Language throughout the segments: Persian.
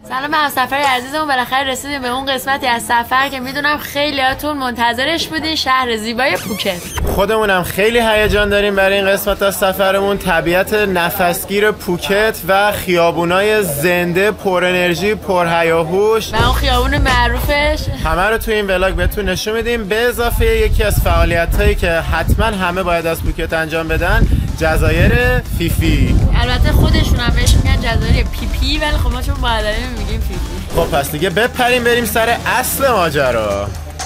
سلام همسفر عزیزمون، بالاخره رسیدیم به اون قسمتی از سفر که میدونم خیلیاتون منتظرش بودین، شهر زیبای پوکت. خودمونم خیلی هیجان داریم برای این قسمت از سفرمون. طبیعت نفسگیر پوکت و خیابونای زنده، پر انرژی، پر هیاهوش و اون خیابون معروفش همه رو توی این ولاگ بهتون نشون میدیم، به اضافه یکی از فعالیتایی که حتما همه باید از پوکت انجام بدن، جزایر فیفی. البته خودشون هم بهش میگن جزایر پیپی، ولی خب ما چون بالا میگیم فیفی. خب پس دیگه بپریم بریم سر اصل ماجرا.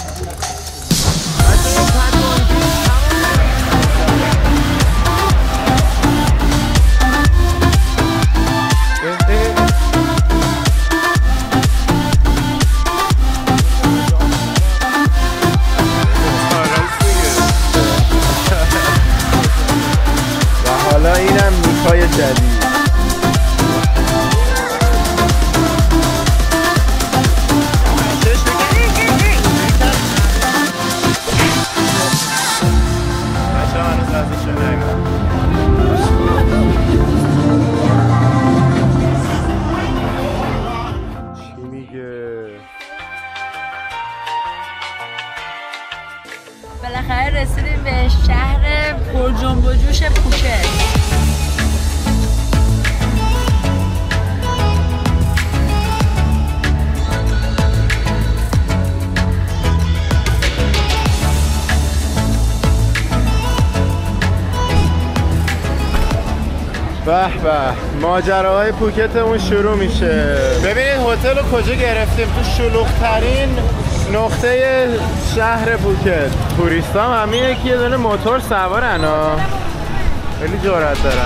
و حالا اینم نیکای جدید. بالاخره رسیدیم به شهر پر جنب و جوش پوکت. به به، ماجراهای پوکتمون شروع میشه. ببینید هتل رو کجا گرفتیم، تو شلوغ‌ترین نقطه شهر پوکت. توریستا هم همینه که یه دونه موتور سوارن ها، خیلی جرأت دارن.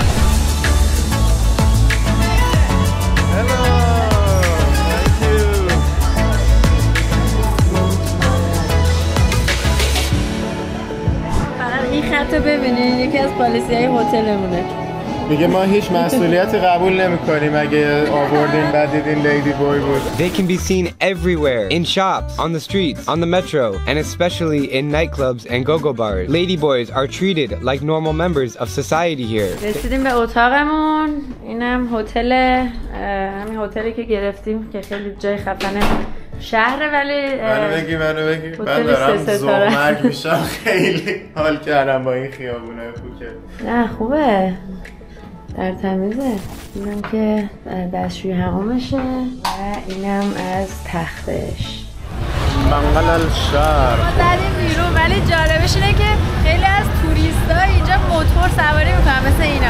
فقط این خط رو ببینید، یکی از پالیسی‌های هتلمونه. میگه ما هیچ مسئولیتی قبول نمی‌کنیم اگه آوردین بعد دیدین لیدی بوی بود. They can be seen everywhere, in shops, on the streets, on the metro, and especially in nightclubs and go-go bars. Lady boys are treated like normal members of society here. رسیدیم به اتاقمون. اینم هتل، همین هتلی که گرفتیم که خیلی جای خفنه شهره، ولی منو بگی من دارم زومرگ میشم. خیلی حال کردم با این خیابونه پوکت. نه خوبه، در تمیزه. اینم که دستشوی حمامشه و اینم از تختش. منقل الشهر. ما زدیم بیرون، ولی جالبش اینه که خیلی از توریستا اینجا موتور سواری میکنن مثل اینا.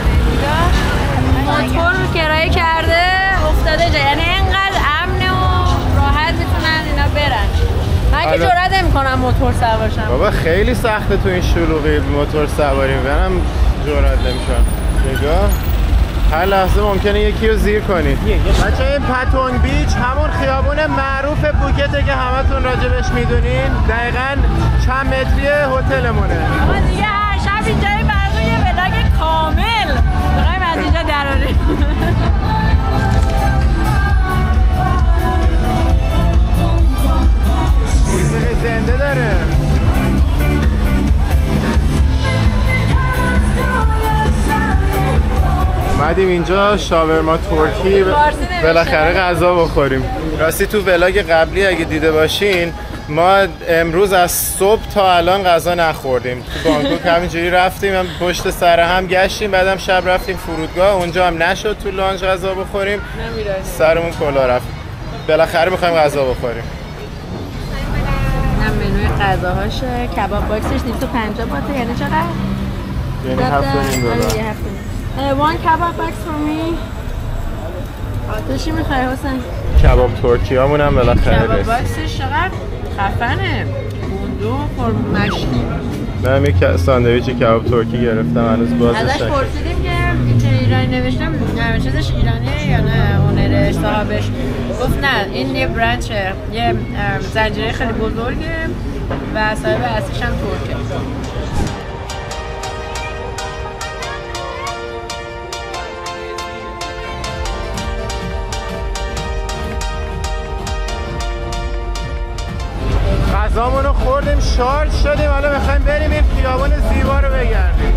موتور کرایه کرده افتاده جا، یعنی اینقدر امنه و راحت میتونن اینا برن. من که جرئت نمیکنم موتور سوار شم. بابا خیلی سخته تو این شلوغی موتور سواری، منم جرئت نمیکنم. نگاه، هر لحظه ممکنه یکی رو زیر کنی. بچه این پتونگ بیچ همون خیابون معروف پوکته که همتون راجبش میدونین. دقیقاً چند متری هتلمونه. ما دیگه هر شب اینجا براتون یه ولاگ کامل بخوایم از اینجا دراریم. زنده داره. اومدیم اینجا شاورما ترکی بالاخره غذا بخوریم. راستی تو ولاگ قبلی اگه دیده باشین ما امروز از صبح تا الان غذا نخوردیم. تو بانکوک همینجوری رفتیم، هم پشت سر هم گشتیم، بعدم شب رفتیم فرودگاه، اونجا هم نشد تو لانج غذا بخوریم، سرمون کلا رفت. بالاخره میخوایم غذا بخوریم. اینم منوی غذاهاشه. کباب باکسش 250 باته، یعنی چقدر؟ یعنی $7.5. One kebab box for me. تو چی میخوای حسین؟ کباب ترکی هامون هم بالاخره کباب باکسش چقدر خفنه. بوندو فرم مشکی. من یک ساندویچ کباب ترکی گرفتم، هنوز بازش ازش پرسیدیم که این چه ایرانی نوشتم، چیزش ایرانیه یا نه اونرش صاحبش گفت نه این یه برنچه، یه زنجیره خیلی بزرگه و صاحب اصلیش هم ترکه. غذامونو خوردیم، شارژ شدیم، حالا میخوایم بریم این خیابان زیبا رو بگردیم.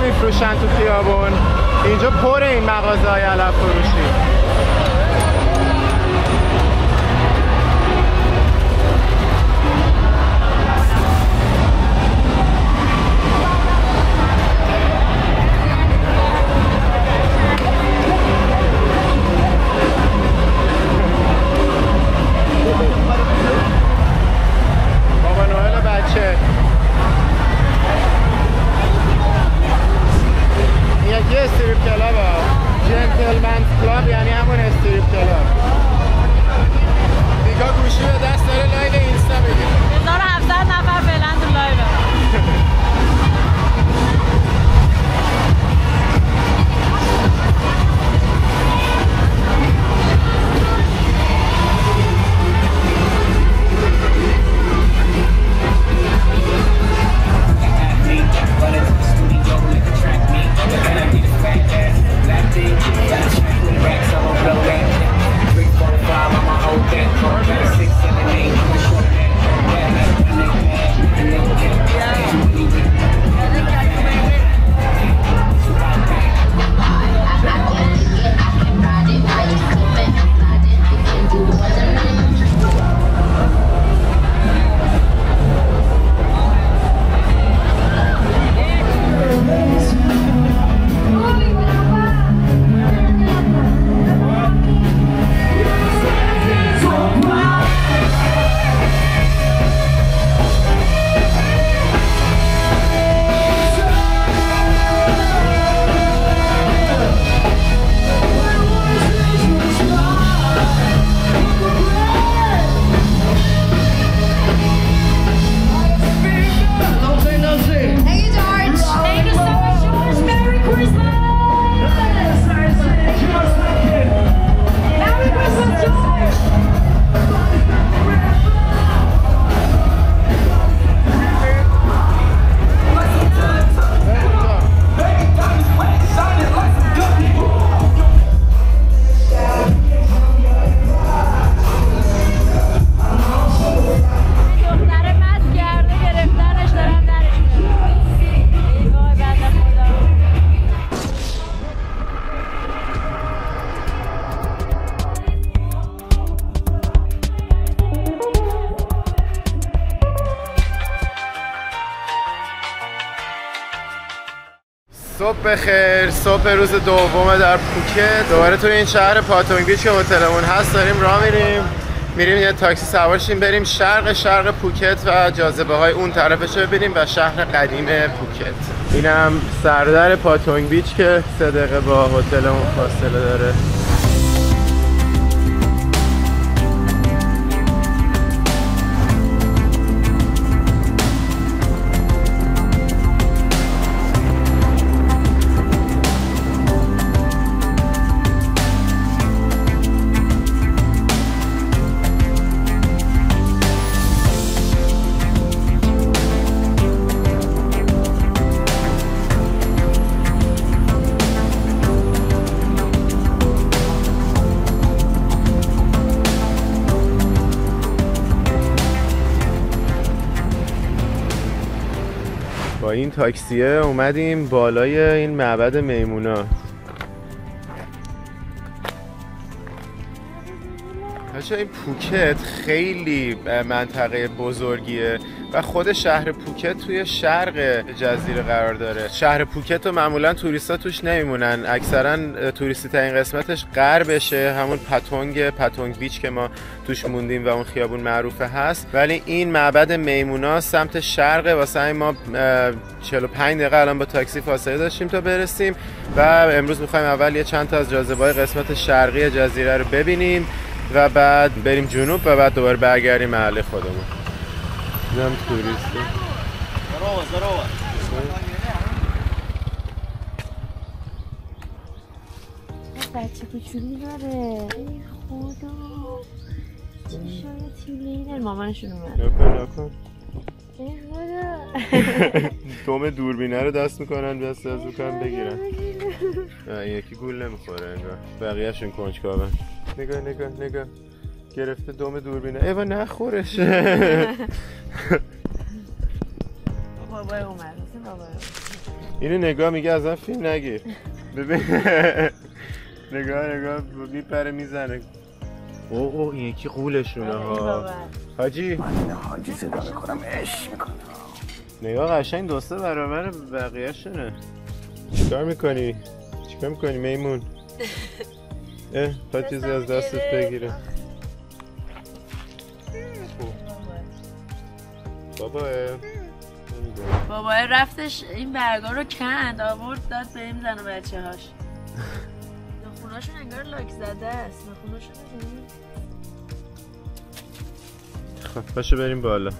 میفروشن تو خیابون. اینجا پر این مغازه‌های علف فروشی. بابا نوئل بچه. یکی استریپ کلاب ها، جنتلمنز کلاب، یعنی همون استریپ کلاب. دیگه گوشی به دست داره لایو اینستا بگیر. 1700 نفر فعلا تو لایو. صبح بخیر. صبح روز دوم در پوکت. دوباره توی این شهر پاتونگ بیچ که هتلمون هست داریم راه میریم یه تاکسی سوار شیم بریم شرق پوکت و جاذبه های اون طرفش رو ببینیم و شهر قدیم پوکت. اینم سردر پاتونگ بیچ که 3 دقیقه با هتلمون فاصله داره. با این تاکسیه اومدیم بالای این معبد میمونا. بچه این پوکت خیلی منطقه بزرگیه و خود شهر پوکت توی شرق جزیره قرار داره. شهر پوکت رو معمولا توریستا توش نمیمونن، اکثرا توریستی ترین قسمتش غربشه، همون پاتونگ بیچ که ما توش موندیم و اون خیابون معروفه هست. ولی این معبد میمونا سمت شرقه، واسه همین ما 45 دقیقه الان با تاکسی فاصله داشتیم تا برسیم و امروز میخوایم اول یه چند تا از جاذبه‌های قسمت شرقی جزیره رو ببینیم و بعد بریم جنوب و بعد دوباره برگردیم محله خودمون. اینم توریستی. بچه کوچولی داره. ای خدا. شاید تیلینر مامانشون اومد. نکن. ای خدا. دوم دوربینه رو دست میکنن دست از بکنن بگیرن. یکی گول نمیخوره انگار. بقیه‌شون کنجکاون. نگاه. گرفته دوم دوربینه. ایوا نخورش. بابای اومد. بابای. اینو نگاه میگه ازم فیلم نگیر. ببین نگاه میپره میزنه. اوه این یکی قولشونه ها حاجی. من حاجی صدا میکنم عشق میکنم. نگاه قشنگ دوسته برابر بقیه شونه. چیکار میکنی میمون؟ تا چیزی از دستت بگیره. بابا رفتش این برگا رو کند آورد داد به این زن و بچه هاش. نخوناشون انگار لاک زده است. نخوناشون ببینید. خب باشه بریم بالا.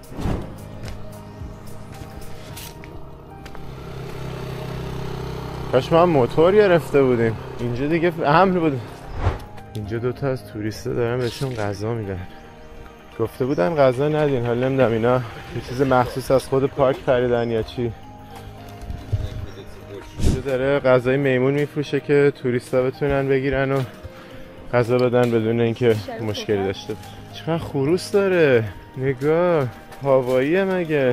کاش ما هم موتور گرفته بودیم. اینجا دیگه امن بود. اینجا دوتا از توریستا دارن بهشون غذا میدن. گفته بودن غذا ندین، حالا نمیدونم اینا یه چیز مخصوص از خود پارک خریدن یا چی. اینجا داره غذای میمون میفروشه که توریستا بتونن بگیرن و غذا بدن بدون اینکه مشکلی داشته باشه. چقدر خروس داره، نگاه هواییه مگه.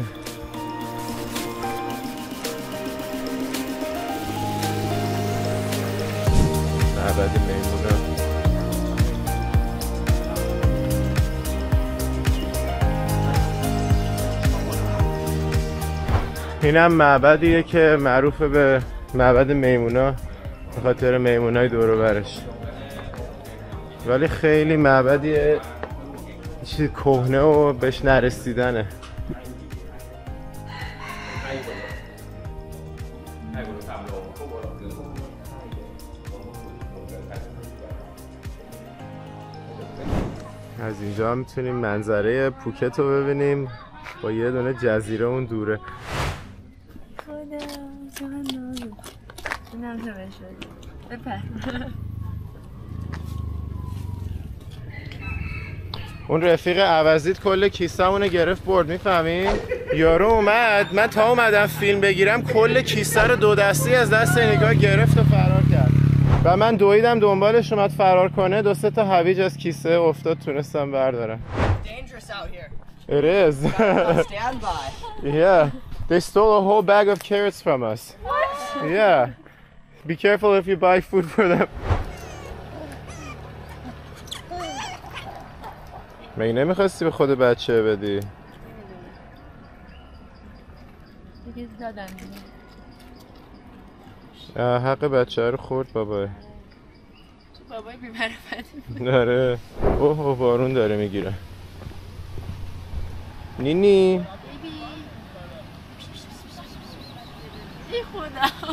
معبد میمونه. اینم معبدیه که معروف به معبد میمونا به خاطر میمونای دور و برش، ولی خیلی معبدیه چیز کهنه و بهش نرسیدنه. از اینجا میتونیم منظره پوکت رو ببینیم با یه دونه جزیره اون دوره. اون رفیق عوضیت کل کیسه‌مونو گرفت برد، میفهمی؟ یارو اومد، من تا اومدم فیلم بگیرم کل کیسه رو دو دستی از دست نگاه گرفت و فرار کرد و من دویدم دنبالش اومد فرار کنه. 2-3 تا هویج از کیسه افتاد تونستم بردارم. It is. Stand by. Yeah, they stole a whole bag of carrots from us. What? Yeah. Be careful if you buy food for them. مگه نمیخواستی به خود بچه بدی؟ دیگه دادم. حق بچه رو خورد بابا. تو بابای بی‌معرفتی. داره. اوه بارون داره میگیره. نینی. ای خدا.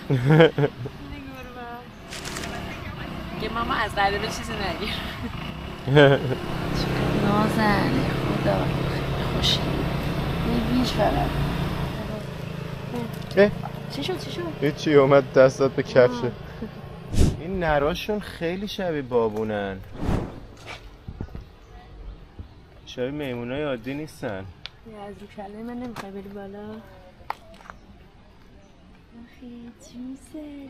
که ماما از قدر چیزی نگیر. نازن خدا خوشی میبینیش فقط. چی شد؟ هیچی اومد دستات به کفشه. این نراشون خیلی شبیه بابونن، شبیه میمونای عادی نیستن. از رو کله من نمیخوای بری بالا؟ آخی جوزه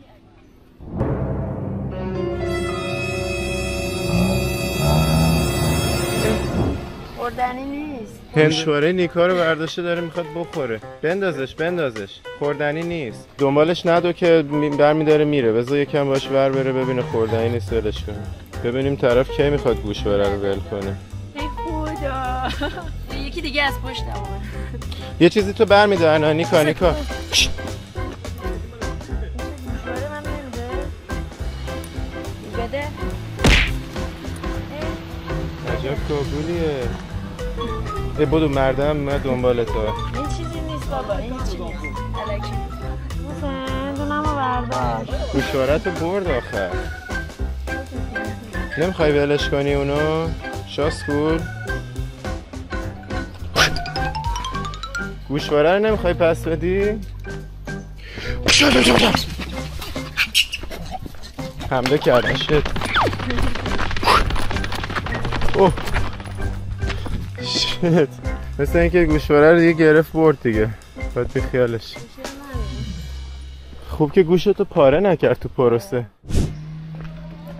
خوردنی نیست. هنشواره نیکا رو برداشته داره میخواد بخوره. بندازش خوردنی نیست. دنبالش ندو که برمیداره میره. بذار یکم باش ور بره ببینه خوردنی نیست ولش کنه. ببینیم طرف کی میخواد گوشواره رو ول کنه. ای خدا یکی دیگه از پشت اومد. یه چیزی تو برمیداره نیکا. گوشواره من نمیده. بده. عجب کابولیه. بدو مردم من دنبال تو. این چیزی نیست بابا، این چیزی نیست. الکی. مثلا دونمو برداشت. گوشوارتو برد آخر. نمیخوای ولش کنی اونو؟ شاسکول. گوشواره رو نمیخوای پس بدی؟ حمله کردن شد. اوه شت، مثل اینکه گوشواره رو دیگه گرفت برد دیگه. باید بی خیالش. خوب که گوشتو پاره نکرد تو پروسه.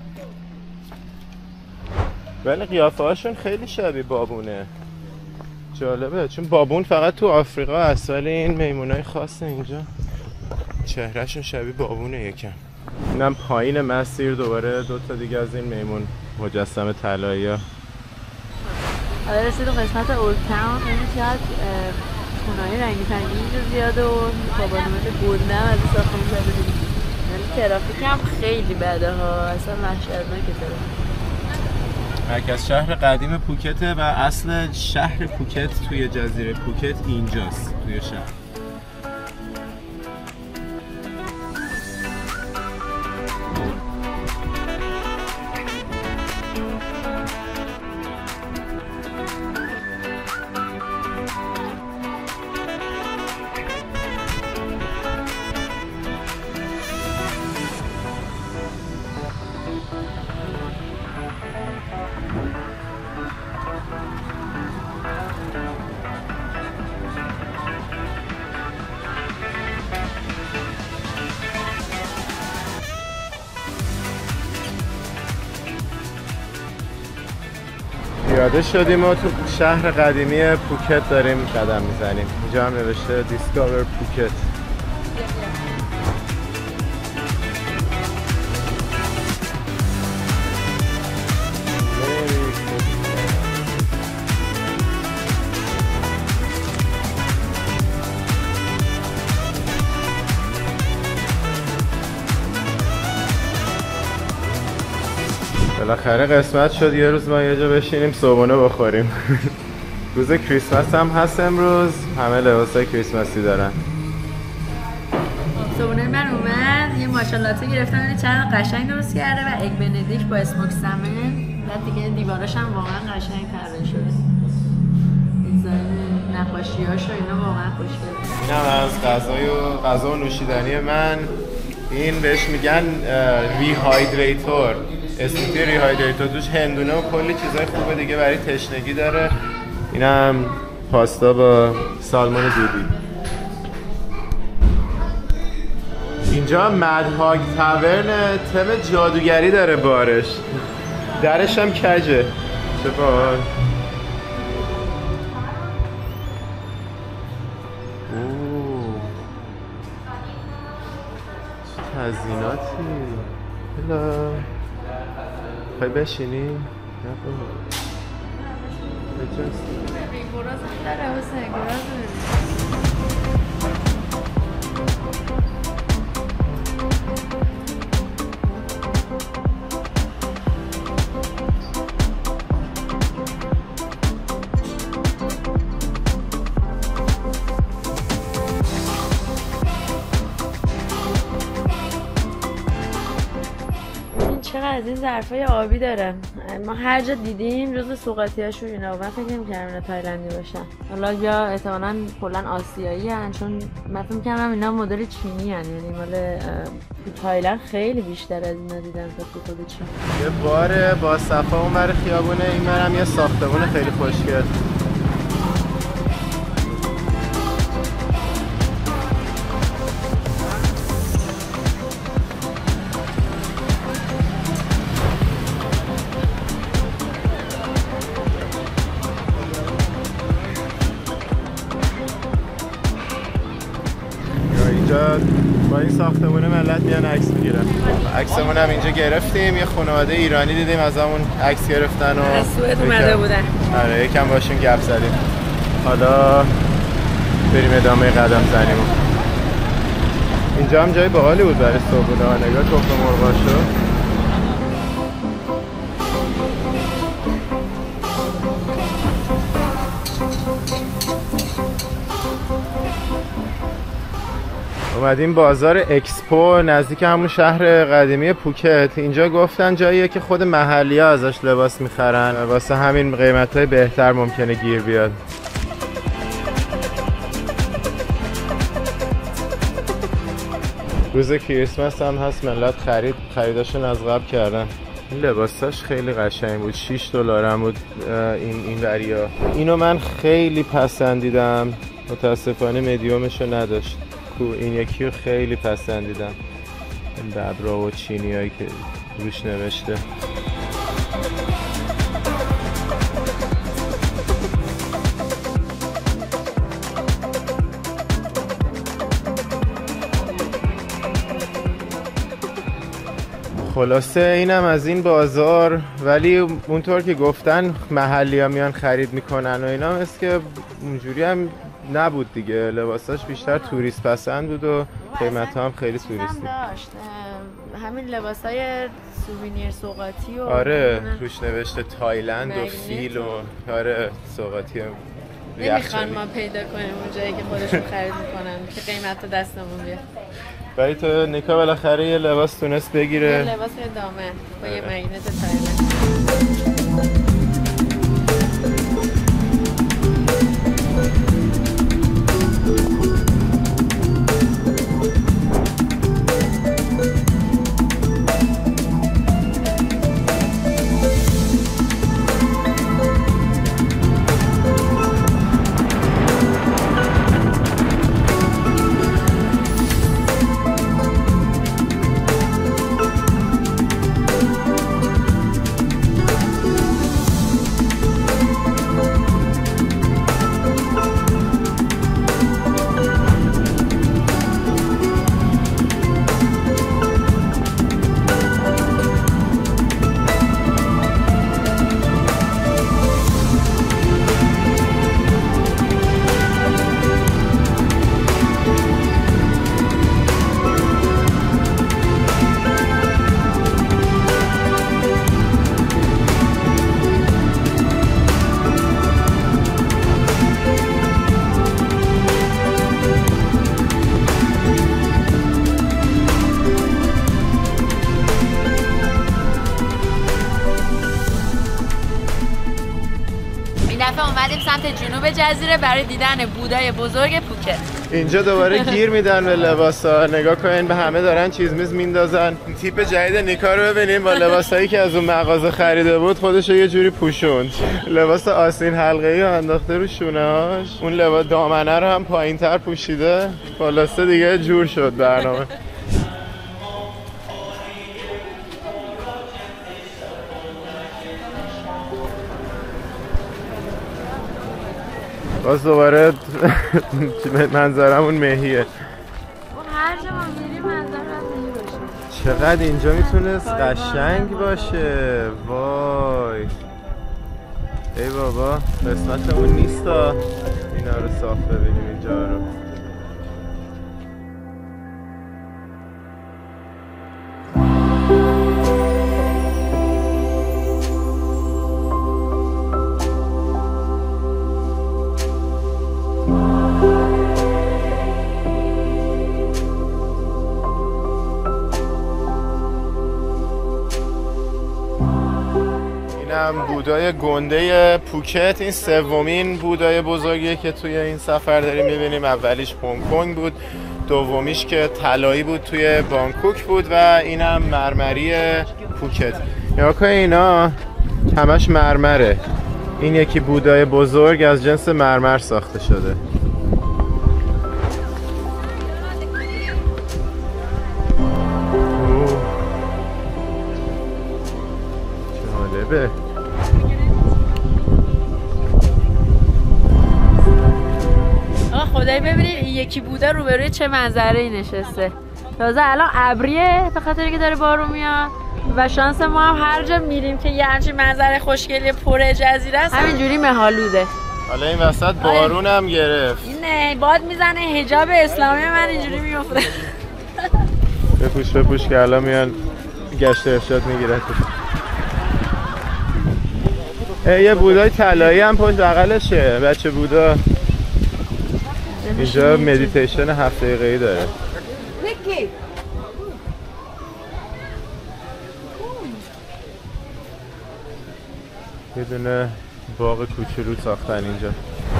ولی قیافه هاشون خیلی شبیه بابونه. جالبه چون بابون فقط تو آفریقا هست ولی این میمونای خاصه اینجا چهرهشون شبیه بابونه یکم. اینم پایین مسیر دوباره دوتا دیگه از این میمون مجسمه طلایی ها. آره رسید قسمت اولد تاون. این شاید خونه‌های رنگی پنگی اینجا زیاده و بابانومت گلدن از این ساختمون زده دیدیم. ولی ترافیک هم خیلی بده ها، اصلا وحشتناکه ترافیک. مرکز شهر قدیم پوکته و اصل شهر پوکت توی جزیره پوکت اینجاست توی شهر. پیاده شدیم و تو شهر قدیمی پوکت داریم قدم میزنیم. اینجا هم نوشته دیسکاور پوکت. بالاخره قسمت شد یه روز ما یه جا بشینیم صبحونه بخوریم. روز کریسمس هم هست امروز، همه لباسای کریسمسی دارن. صبحونه من اومد یه ماشالاته گرفتم، یعنی چند قشنگ درست کرده و اگ بندیک با اسموک سمن. بعد دیگه دیواراش هم واقعا قشنگ طراحی شده. دیزاین نقاشی‌هاش و اینا واقعا خوشگله. اینم از غذا و نوشیدنی من. این بهش میگن ریهایدریتور. اسموتی ریهایدریتور توش هندونه و کلی چیزای خوبه دیگه برای تشنگی داره. اینم پاستا با سالمون دودی. اینجا مدهاگ تاورن تم جادوگری داره بارش. درش هم کجه. چه باحال. تزییناتی. هلا خواهی بشینی؟ نه بابا بجنسی گراز هم داره حسین، گراز چقدر از این ظرفای آبی داره. ما هر جا دیدیم جزو سوغاتی‌هاش و اینا، من فکر نمی‌کردم اینا تایلندی باشن. حالا یا احتمالاً کلاً آسیایی ان، چون من فکر می‌کردم اینا مدل چینی ان، یعنی مال تایلند خیلی بیشتر از اینا دیدم تا تو خود چین. یه بار با صفا اونور خیابونه، اینورم یه ساختمون خیلی خوشگل. اینجا با این ساختمونه ملت میان عکس میگیرن. عکسمون هم اینجا گرفتیم. یه خانواده ایرانی دیدیم از همون عکس گرفتن و از سوئد اومده بودن. آره یکم باشون گپ زدیم. حالا بریم ادامه قدم زنیمون. اینجا هم جای باحالی بود برای صبحونه. نگاه تخم مرغاشو. اومدیم بازار اکسپو نزدیک همون شهر قدیمی پوکت. اینجا گفتن جاییه که خود محلی ها ازش لباس میخرن، واسه همین قیمت‌های بهتر ممکنه گیر بیاد. روز کریسمس هم هست، ملت خریداشون از قبل کردن. این لباساش خیلی قشنگ بود، $6 هم بود این وریا. اینو من خیلی پسندیدم، متاسفانه مدیومشو نداشت. این یکی رو خیلی پسندیدم، این ببرا و چینی هایی که روش نوشته. خلاصه اینم از این بازار، ولی اونطور که گفتن محلی ها میان خرید میکنن و اینا، مثل که اونجوری هم نبود دیگه. لباساش بیشتر توریست پسند بود و قیمت هم خیلی توریستی داشت. همین لباسای سووینیر سوغاتی و آره روش نوشته تایلند و فیل و آره سوغاتی نمیخوان ما پیدا کنیم اون جایی که خودشون خرید میکنن که قیمت رو دستمون بیاد. ولی تو نیکا بالاخره یه لباس تونست بگیره، یه لباس دامن با یه مگنت تایلند. اومدیم سمت جنوب جزیره برای دیدن بودای بزرگ پوکت. اینجا دوباره گیر میدن به لباسا. نگاه کنین به همه دارن چیز میز میندازن. تیپ جدید نیکا رو ببینیم با لباسایی که از اون مغازه خریده بود خودش یه جوری پوشوند. لباس آستین حلقه‌ای انداخته رو شونه‌هاش. اون لباس دامنه رو هم پایین‌تر پوشیده. خلاصه دیگه جور شد برنامه. باز دوباره منظرمون مهیه. اون هر جا ما میریم منظرم مهی باشه. چقدر اینجا میتونست قشنگ باشه. وای ای بابا قسمتمون نیستا اینا رو صاف ببینیم اینجا رو. بودای گنده پوکت. این سومین بودای بزرگیه که توی این سفر داریم میبینیم. اولیش هنگ کنگ بود، دومیش که طلایی بود توی بانکوک بود و اینم مرمری پوکت. یا که اینا همش مرمره. این یکی بودای بزرگ از جنس مرمر ساخته شده. جالبه. خدایی ببینید این یکی بوده روبروی چه منظره‌ای نشسته. تازه الان ابریه به خاطر که داره بارون میاد و شانس ما هم هر جا میریم که یه همچین منظره خوشگلی پر جزیره است همینجوری مه‌آلوده. حالا این وسط بارون هم گرفت. این باد میزنه حجاب اسلامی من اینجوری میفته. بپوش که الان میان گشت ارشاد میگیرن. یه بودای طلایی هم پشت بغلشه بچه بودا. اینجا مدیتیشن 7 دقیقه‌ای داره. یه دونه باغ کوچولو ساختن اینجا.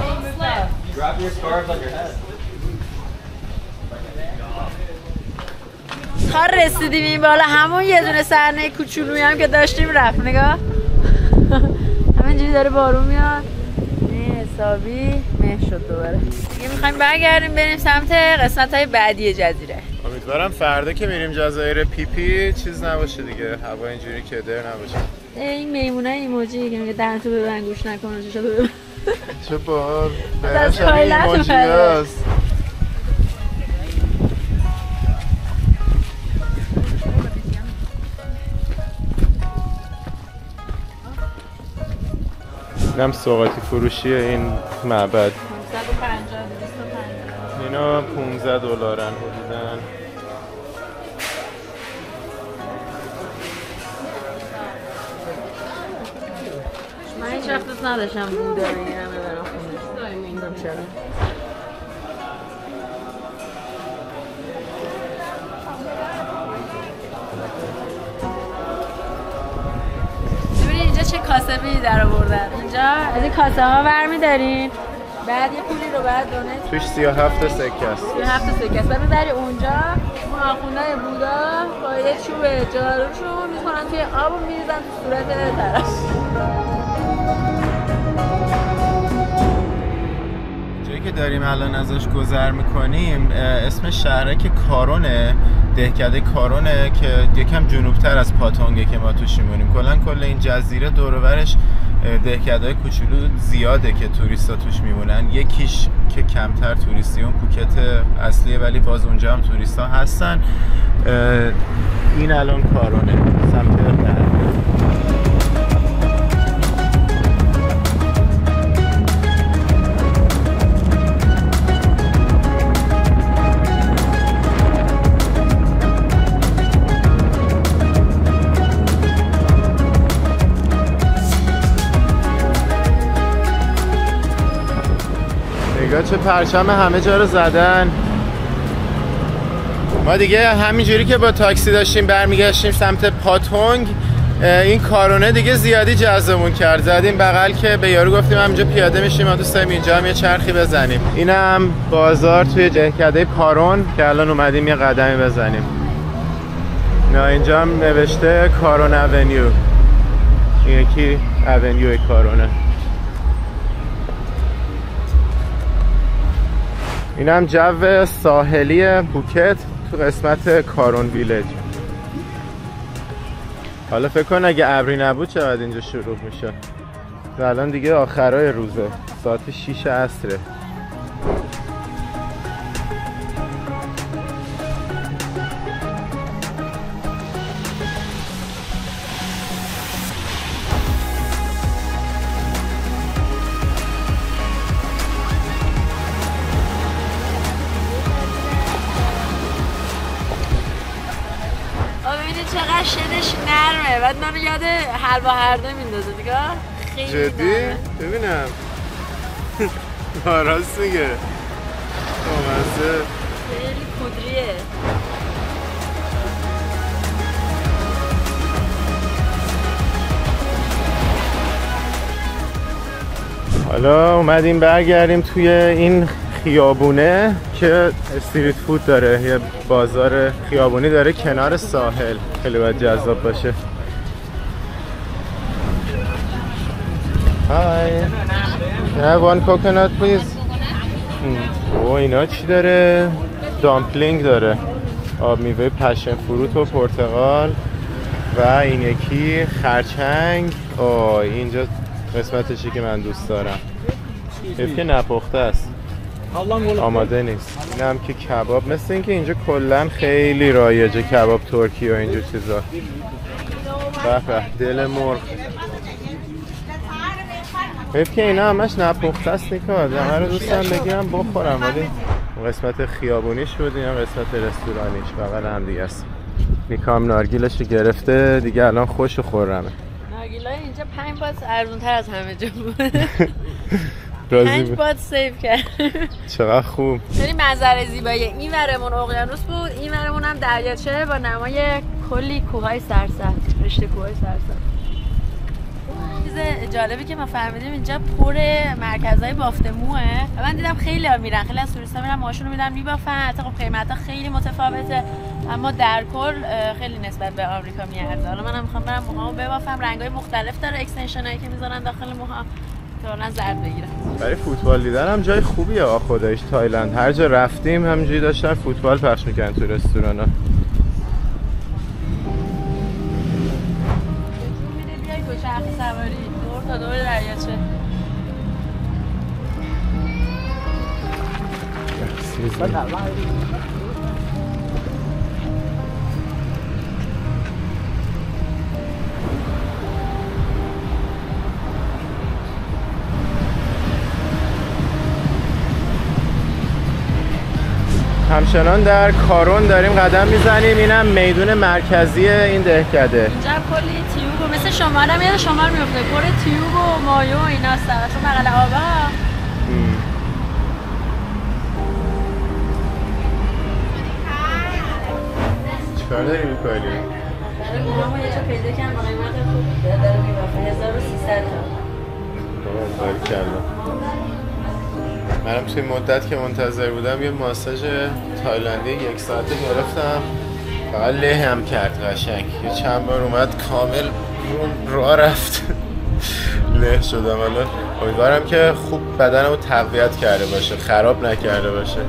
تا رسیدیم این بالا همون یه دونه صحنه کوچولویی هم که داشتیم رفت. نگاه همینجوری داره بارون میاد. حسابی مه شد دوباره. دیگه میخوایم برگردیم بریم سمت قسمت‌های بعدی جزیره. امیدوارم فردا که میریم جزایر پیپی چیز نباشه دیگه، هوا اینجوری کدر نباشه. این میمونای ایموجی که میگه دهنتو ببند گوش نکن چشاتو ببند. چه باحال. دهنش ایموجی هست. اینم سوغاتی فروشی این معبد. 550 250 اینا $15 حدوداً. من هیچ وقت دوست نداشتم بوده بگیرم ببرم خونه. نمیدونم چرا. ببینید اینجا چه کاسبی در آوردن. اینجا از این کاسه ها برمی‌دارین، بعد یه پولی رو بعد دونیت توش 37 سکه است. 37 سکه است. بعد می‌بری اونجا اون آخوندای بودا با یه چوب جاروشون می‌کنن توی آب و می‌ریزن تو صورت طرف. جایی که داریم الان ازش گذر میکنیم اسم شهرک کارونه، دهکده کارونه که یکم جنوبتر از پاتونگه که ما توش میمونیم. کل این جزیره دور و برش دهکده‌های کوچولو زیاده که توریستا توش میمونن. یکیش که کمتر توریستی اون پوکت اصلیه، ولی باز اونجا هم توریستا هستن. این الان کارونه سمت غرب. نگاه چه پرچم همه جا رو زدن. ما دیگه همینجوری که با تاکسی داشتیم برمیگشتیم سمت پاتونگ، این کارونه دیگه زیادی جذبمون کرد. زدیم بغل که به یارو گفتیم همینجا پیاده میشیم، ما دوست داریم اینجا هم یه چرخی بزنیم. اینم بازار توی دهکده کارون که الان اومدیم یه قدمی بزنیم. نه اینجا هم نوشته کارون اونیو، این یکی اونیو کارونه. این هم جو ساحلی پوکت تو قسمت کارون ویلج. حالا فکر کن اگه ابری نبود چقدر اینجا شروع میشه. الان دیگه آخرای روزه، ساعت 6 عصره. چقدر شدش نرمه، بعد منو یاد حلوا هرده میندازه نگاه. خیلی جدی؟ نرمه. ببینم راست میگه. مزه. خیلی کدریه. حالا اومدیم برگردیم توی این خیابونه که استریت فود داره، یه بازار خیابونی داره کنار ساحل. خیلی باید جذاب باشه. های Can I have one coconut please? او اینا چی داره؟ دامپلینگ داره، آب میوه پشن فروت و پرتقال و این یکی خرچنگ. اینجا قسمتشی که من دوست دارم، حیف که نپخته است، آماده نیست. این هم که کباب، مثل این که اینجا کلن خیلی رایجه کباب ترکی و اینجور چیزا. به دل مرغ. حیف که اینا همش نپخته است نیکا. همه رو دوستم بگیرم بخورم، ولی قسمت خیابونیش بود، این هم قسمت رستورانیش بغل هم دیگه است. نیکا هم نارگیلش گرفته دیگه، الان خوش و خورمه. نارگیلای اینجا 5 بات ارزون تر از همه جا بود. 5 بات سیو کرد. چقدر خوب. خیلی منظره زیباییه. این ورمون اقیانوس بود، این ورمون هم دریاچه با نمای کلی کوههای سرسبز، رشته کوههای سرسبز. چیز جالبی که ما فهمیدیم اینجا پر مرکزهای بافت موه و من دیدم خیلی ها میرن، خیلی از توریستا میرن موهاشون رو میدن میبافن. حتی خب قیمتا خیلی متفاوته، اما در کل خیلی نسبت به آمریکا میارزه. حالا منم میخوام برم موهامو ببافم. رنگای مختلف داره، اکستنشنایی که میذارن داخل موها تا اون زرد بگیرن. برای فوتبال دیدن هم جای خوبیه. خداییش تایلند هر جا رفتیم همینجوری داشتن فوتبال پخش میکنن تو رستورانا. بیای دوچرخه سواری دور تا دور دریاچه. همچنان در کارون داریم قدم میزنیم. اینم میدون مرکزی این دهکده. اینجا کلی تیوب مثل شمال هم یاد شمال میفته، پر تیوب و مایو و اینا است تو بغل آبا. چیکار داری میکنی؟ داره ما یه چه پیدا کنم با قیمت خوب داره میبافه 1300 تا. باریکلا. منم توی مدت که منتظر بودم یه ماساژ تایلندی 1 ساعته گرفتم، فقط له هم کرد قشنگ. یه چند بار اومد کامل راه رفت له شدم. حالا امیدوارم که خوب بدنمو تقویت کرده باشه، خراب نکرده باشه.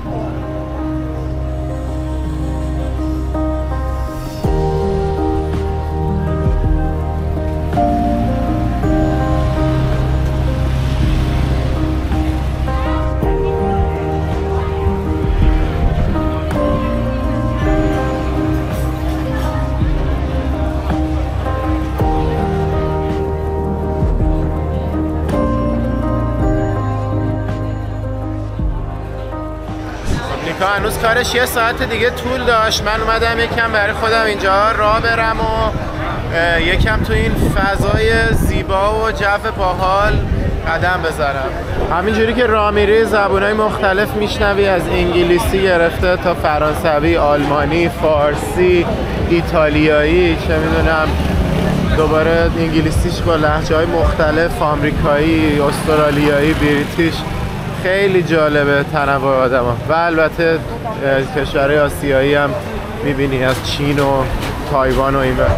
هنوز کارش 1 ساعت دیگه طول داشت. من اومدم یکم برای خودم اینجا راه برم و یکم تو این فضای زیبا و جو باحال قدم بذارم. همینجوری که راه میری زبونای مختلف میشنوی، از انگلیسی گرفته تا فرانسوی، آلمانی، فارسی، ایتالیایی، چه میدونم دوباره انگلیسیش با لهجه‌های مختلف، آمریکایی، استرالیایی، بریتیش. خیلی جالبه تنوع آدم‌ها. و البته کشورهای آسیایی هم می‌بینی، از چین و تایوان و این ور.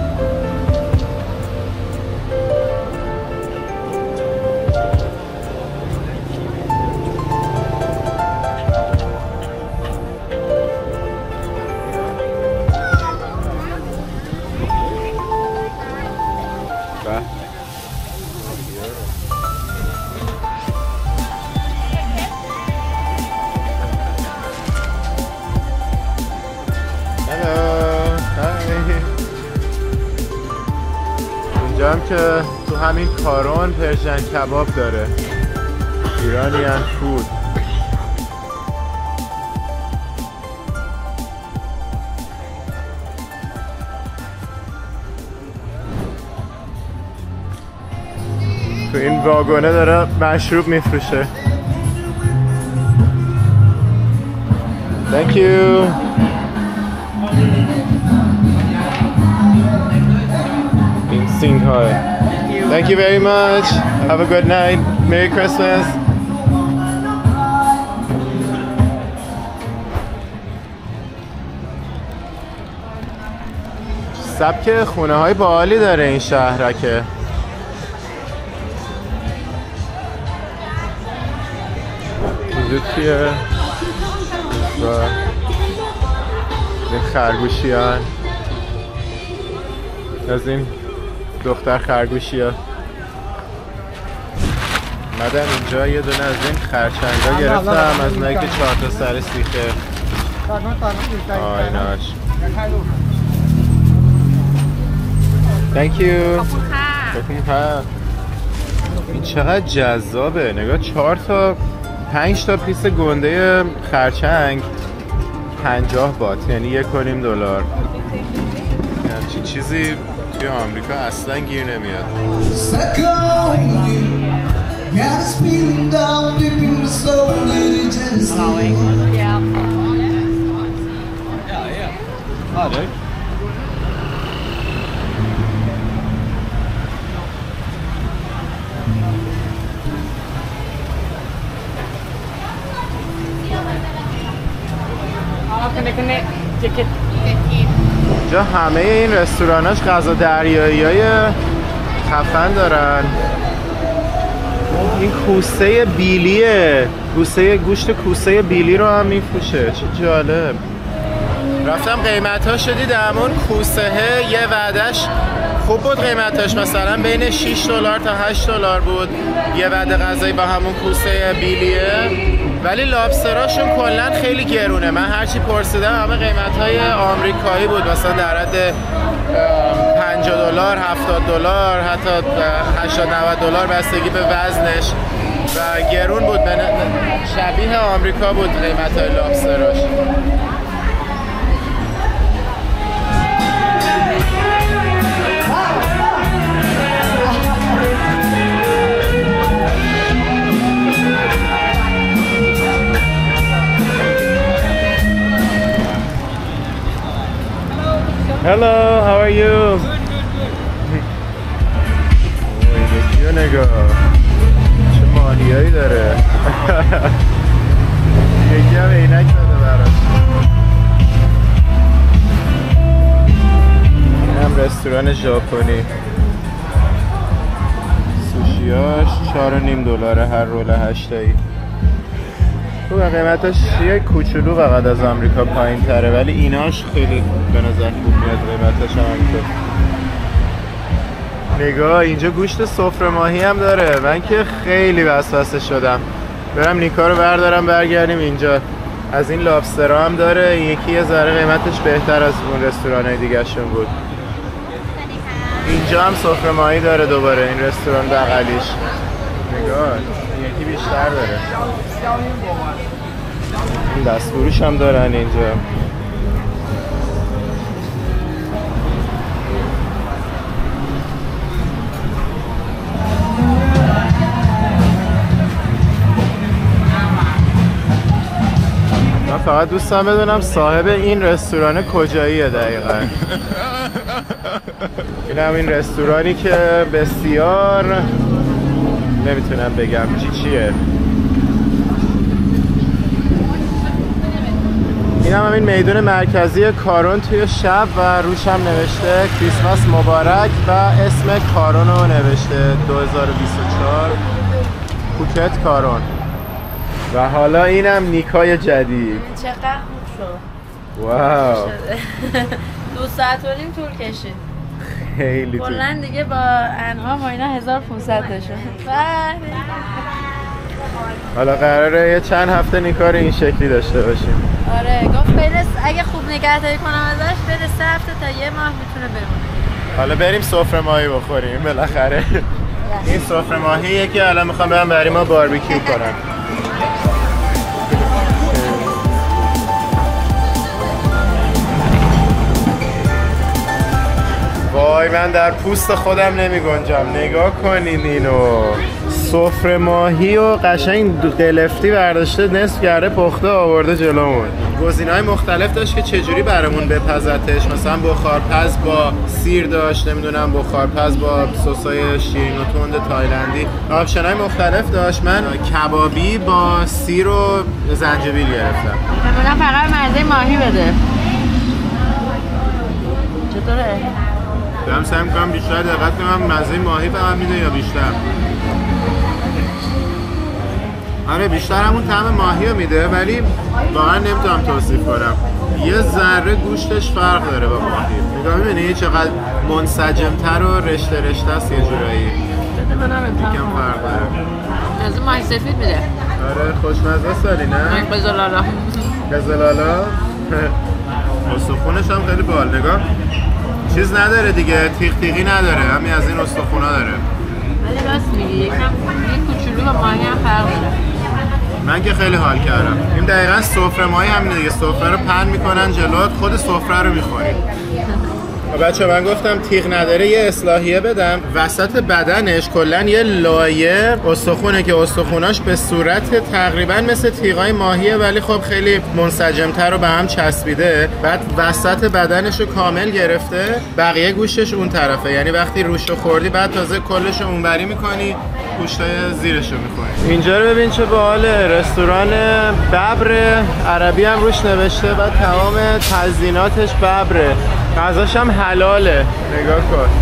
اینجا هم که تو همین کارون پرژن کباب داره، ایرانیان فود. تو این واگونه داره مشروب میفروشه. Thank you. Singhai. Thank you very much. Have a good night. Merry Christmas. سبک خونه های باحالی داره این شهرکه. اینجا چیه؟ و این خرگوشیان از این دختر خرگوشی ها. مدن اینجا یه دونه از این خرچنگا گرفتم از اونایی که 4 تا سر سیخه آیناش. Thank you. این چقدر جذابه. نگاه 4 تا 5 تا پیس گنده خرچنگ 50 بات، یعنی $1.5. همچین چیزی توی آمریکا اصلا گیر نمیاد. اینجا همه این رستوراناش غذا دریایی های خفن دارن. این کوسه بیلیه، گوشت کوسه بیلی رو هم میفروشه. چه جالب. رفتم قیمت‌هاشو دیدم. اون کوسه یه وعده‌اش خوب بود، قیمتاش مثلا بین $6 تا $8 بود یه وعده غذایی با همون کوسه بیلیه، ولی لابستراشون کلا خیلی گرونه. من هرچی پرسیدم همه قیمت‌های آمریکایی بود، مثلا در حد $50 $70 حتی $80-90 بستگی به وزنش. و گرون بود، شبیه آمریکا بود قیمت های لابستراش. Hello, how are you? یکیو نگاه چه ماهیایی داره. یکی هم عینک داده براش. این هم رستوران ژاپنی. سوشیاش $4.5 هر رول 8 تایی. خوب قیمتش یه کوچولو فقط از آمریکا پایین تره، ولی ایناش خیلی به نظر خوب میاد قیمتش هم همینطور. نگاه اینجا گوشت سفره ماهی هم داره. من که خیلی وسوسه شدم برم نیکا رو بردارم برگردیم اینجا. از این لابسترها هم داره، یکی یه ذره قیمتش بهتر از اون رستوران‌های دیگه شون بود. اینجا هم سفره ماهی داره دوباره، این رستوران بغلیش. نگاه یکی بیشتر داره. این دستفروش هم دارن اینجا. من فقط دوستم بدونم صاحب این رستوران کجاییه دقیقا. این هم این رستورانی که بسیار نمیتونم بگم چیه. این هم این میدون مرکزی کارون توی شب و روش هم نوشته کریسمس مبارک و اسم کارون رو نوشته 2024 پوکت کارون. و حالا اینم نیکای جدید. چقدر خوب شد. واو 2 ساعت و نیم طول کشید. خیلی طول. کلا دیگه با انعام و اینا 1500 شد. حالا قراره یه چند هفته نیکا رو این شکلی داشته باشیم. آره گفت برس اگه خوب نگهداری کنم ازش برس 3 هفته تا یه ماه میتونه بمونه. حالا بریم سفره ماهی بخوریم بالاخره. این سفره ماهیه که الان میخوام برم برای ما باربیکیو کنم. وای من در پوست خودم نمی گنجم. نگاه کنین اینو، سفره ماهی و قشنگ قلفتی برداشته نصف کرده پخته آورده جلومون. گزینه‌های مختلف داشت که چجوری برامون بپزتش. مثلا بخارپز با سیر داشت، نمیدونم بخارپز با سسای شیرین و تند تایلندی. آپشن‌های مختلف داشت. من کبابی با سیر و زنجبیل گرفتم. من فقط مزه ماهی بده. چطوره؟ دارم سعی می‌کنم بیشتر دقت کنم مزه ماهی فقط میده یا بیشتر. آره بیشتر همون طعم ماهی رو میده، ولی واقعا نمیتونم توصیف کنم. یه ذره گوشتش فرق داره با ماهی. نگاه می‌بینی چقدر منسجم‌تر و رشته رشته است یه جورایی. یکم فرق داره. از ماهی سفید میده. آره خوشمزه سالی نه؟ قزلالا. قزلالا. استخونش هم خیلی بال. نگاه چیز نداره دیگه، تیغ تیغی نداره، همین از این استخونا داره. ولی راست میگی یکم این کوچولو با ماهی هم فرق داره. من که خیلی حال کردم. این دقیقاً سفره ماهی همینه دیگه، سفره رو پهن میکنن جلوت، خود سفره رو میخوری. بچه من گفتم تیغ نداره یه اصلاحیه بدم. وسط بدنش کلا یه لایه استخونه که استخوناش به صورت تقریبا مثل تیغای ماهیه، ولی خب خیلی منسجمتر و به هم چسبیده. بعد وسط بدنش رو کامل گرفته، بقیه گوشتش اون طرفه. یعنی وقتی روش رو خوردی بعد تازه کلش رو اونوری میکنی، گوشتای زیرش رو میکنی. اینجا رو ببین چه باحاله، رستوران ببر عربی هم روش نوشته و تمام تزییناتش ببره. غذاش هم حلاله. نگاه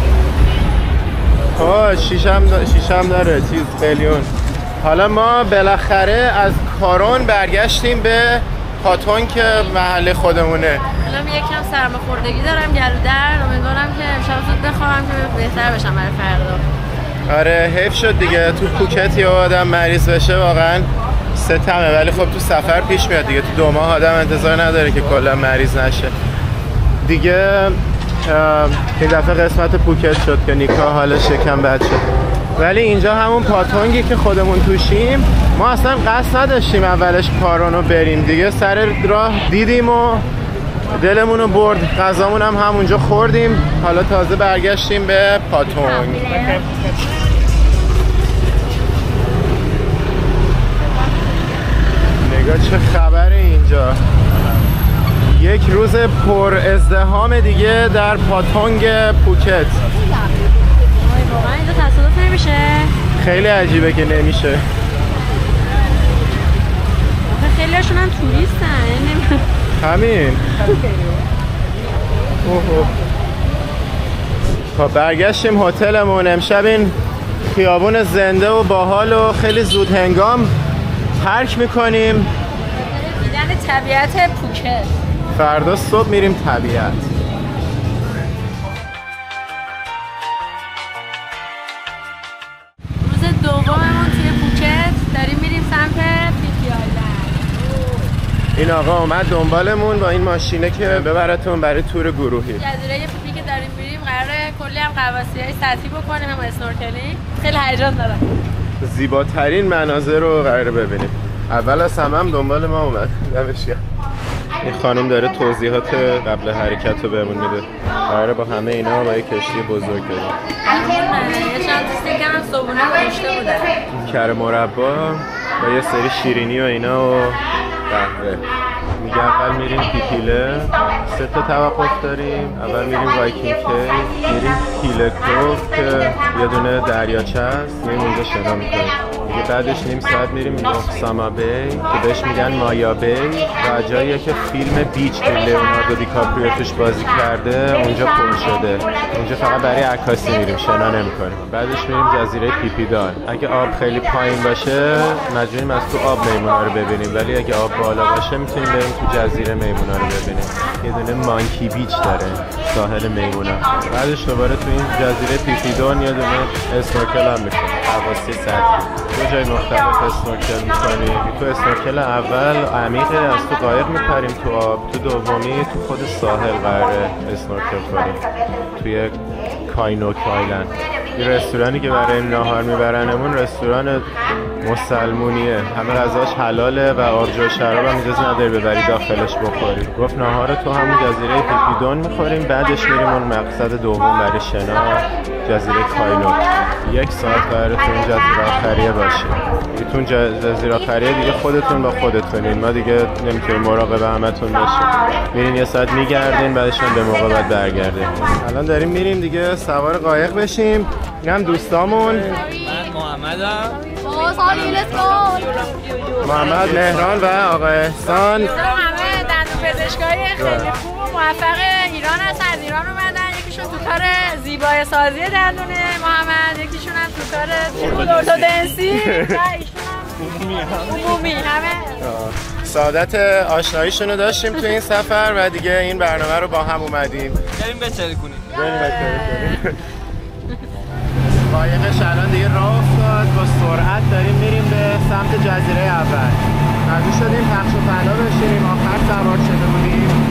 کن. شیشم داره چیز قلیون. حالا ما بالاخره از کارون برگشتیم به پاتون که محل خودمونه. الان یکم سرماخوردگی دارم گلو درد، امیدوارم که امشب زود بخوابم که بهتر بشم برای فردا. آره حیف شد دیگه، تو پوکت یه آدم مریض بشه واقعا ستمه، ولی خب تو سفر پیش میاد دیگه. تو 2 ماه آدم انتظار نداره که کلا مریض نشه دیگه. این دفعه قسمت پوکت شد که نیکا حالش یکم بد شد. ولی اینجا همون پاتونگی که خودمون توشیم. ما اصلا قصد نداشتیم اولش پارونو بریم دیگه، سر راه دیدیم و دلمون رو برد. غذامون هم همونجا خوردیم. حالا تازه برگشتیم به پاتونگ. نگاه چه خبره اینجا. یک روز پر ازدحام دیگه در پاتونگ پوکت. واقعا اینجا تصادف نمیشه؟ خیلی عجیبه که نمیشه. خیلی هاشون هم توریستن. همین. خب برگشتیم هتلمون. امشب این خیابون زنده و باحال و خیلی زود هنگام ترک میکنیم. دیدن طبیعت پوکت. فردا صبح میریم طبیعت. روز دوممون توی پوکت داریم میریم سمت پیپی آیلند. این آقا اومد دنبالمون با این ماشینه که ببرتون برای تور گروهی. جزیره پیپی که داریم میریم قراره کلی هم غواصی‌های سطحی بکنیم، هم اسنورکلینگ. خیلی هیجان دارم. زیباترین مناظر رو قراره ببینیم. اول از همه هم دنبال ما اومد. دمش گرم. این خانم داره توضیحات قبل حرکت رو بهمون میده. قراره با همه اینا با یک کشتی بزرگ بریم. یه شانتیستی که هم صبحونه گذاشته بودن. کره مربا با یه سری شیرینی و اینا و قهوه. میگه اول میریم پیپیله، 3 تا توقف داریم. اول میریم وایکینگ کی، میریم پیله کوف که یه دونه دریاچه هست، میریم اونجا شنا میکنیم. دیگه بعدش نیم ساعت میریم نوساما بی که بهش میگن مایا بی و جاییه که فیلم بیچ که لیوناردو دیکاپریو توش بازی کرده اونجا پر شده. اونجا فقط برای عکاسی میریم، شنا نمیکنیم. بعدش میریم جزیره پیپیدان. اگه آب خیلی پایین باشه مجبوریم از تو آب میمونا رو ببینیم، ولی اگه آب بالا باشه میتونیم بریم تو جزیره میمونا رو ببینیم. یه دونه مانکی بیچ داره ساحل میمونا. بعدش دوباره تو این جزیره پیپیدون یه دونه اسنورکل هم میکنیم، غواصی سطحی. دو جای مختلف اسنورکل میکنیم. تو اسنورکل اول عمیقه، از تو قایق میپریم تو آب. تو دومی تو خود ساحل قراره اسنورکل کنیم توی کاینوک آیلند. یه رستورانی که برای ناهار میبرنمون رستوران مسلمونیه، همه غذاش حلاله و آبجو و شراب هم اجازه نداری ببری داخلش بخوری. گفت ناهار تو همون جزیره پیپیدون میخوریم، بعدش میریم اون مقصد دوم برای شنا، جزیره کاینوک. 1 ساعت قراره تو این جزیره آخریه باشیم. دیگه تو جزیره آخریه دیگه خودتون با خودتونین، ما دیگه نمیتونیم مراقب همتون باشیم. میرین 1 ساعت میگردین، بعدش هم به موقع بعد برگردیم. الان داریم میریم دیگه سوار قایق بشیم. این هم دوستامون. من محمدم. محمد، مهران و آقا احسان. همه دندون پزشکای خیلی خوب و موفق ایران هستن، از ایران اومدن. یکیشون تو کار زیبای سازی دندونه محمد، یکیشون هم تو کار ارتودنسی و ایشون هم عمومی. همه سعادت آشناییشون رو داشتیم تو این سفر و دیگه این برنامه رو با هم اومدیم. بریم بچل کنیم. قایقش الان دیگه راه افتاد، با سرعت داریم میریم به سمت جزیره اول. مجبور شدیم پخش و پلا بشیم، آخر سوار شده بودیم.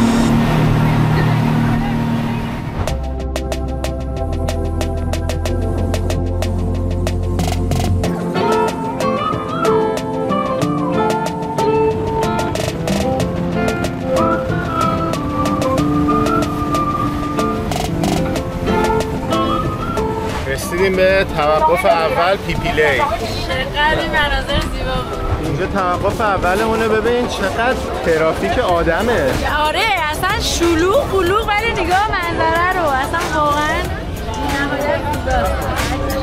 رسیدیم به توقف اول پیپیلی. چقدر این مناظر زیبا بود. اینجا توقف اولمونه. ببین چقدر ترافیک آدمه. آره اصلا شلوغ قلوغ، ولی نگاه منظره رو اصلا واقعا نهایت زیباست.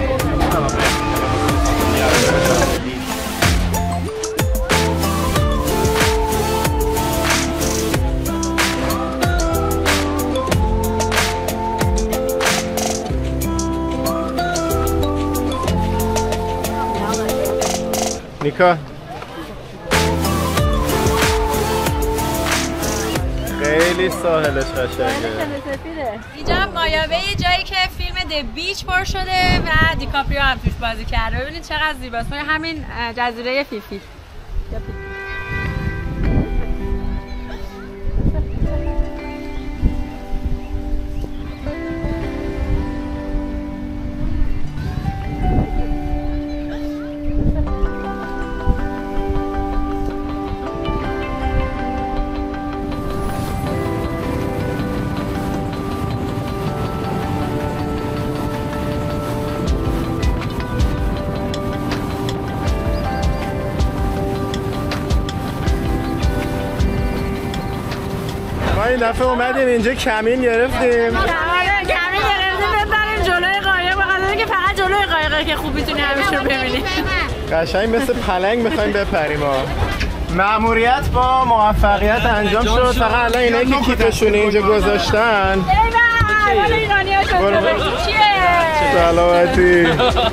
نیکا خیلی ساحلش قشنگه. اینجا هم مایابه، جایی که فیلم د بیچ پر شده و دیکاپریو هم توش بازی کرده. ببینید چقدر زیباست. همین جزیره فیفی. این دفعه اومدیم اینجا کمین گرفتیم. کمین گرفتیم ببریم جلوی قایق بخاطر که فقط جلوی قایقه که خوب میتونی همیشه رو ببینی. قشنگ مثل پلنگ میخوایم بپریم ها. مأموریت با موفقیت انجام شد. فقط الان اینایی که کیفشون اینجا گذاشتن. ایوه ایرانی ها شد چیه؟ سلامتی.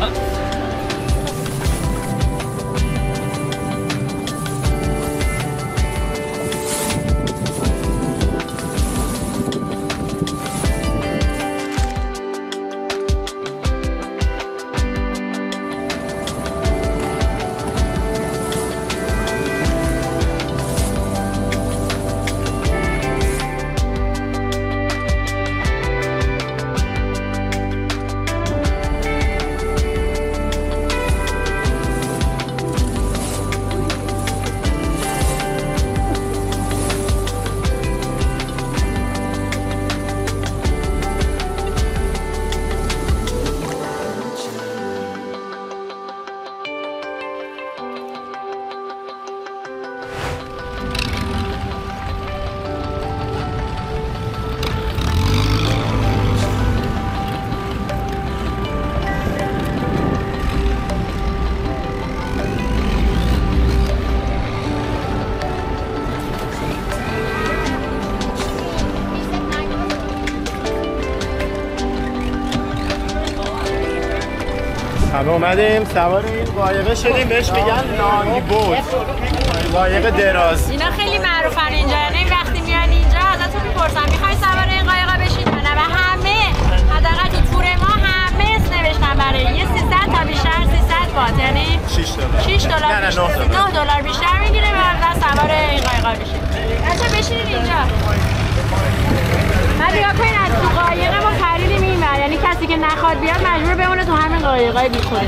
همه اومدیم سوار این قایقه شدیم، بهش میگن لانگ بوت، قایق دراز. اینا خیلی معروفن اینجا، یعنی وقتی میان اینجا ازتون میپرسن میخواین سوار این قایقا بشید یا نه، و همه حداقل تو تور ما همه اسم نوشتن برای یه 300 تا بیشتر 300 بات، یعنی $6 نه $9 بیشتر میگیره و سوار این قایقا بشید. بچه‌ها بشینید اینجا. بعد نگاه کنین از تو قایق ما پریدیم اینور، یعنی کسی که نخواد بیاد مجبور بمونه تو همین قایقای بیخود.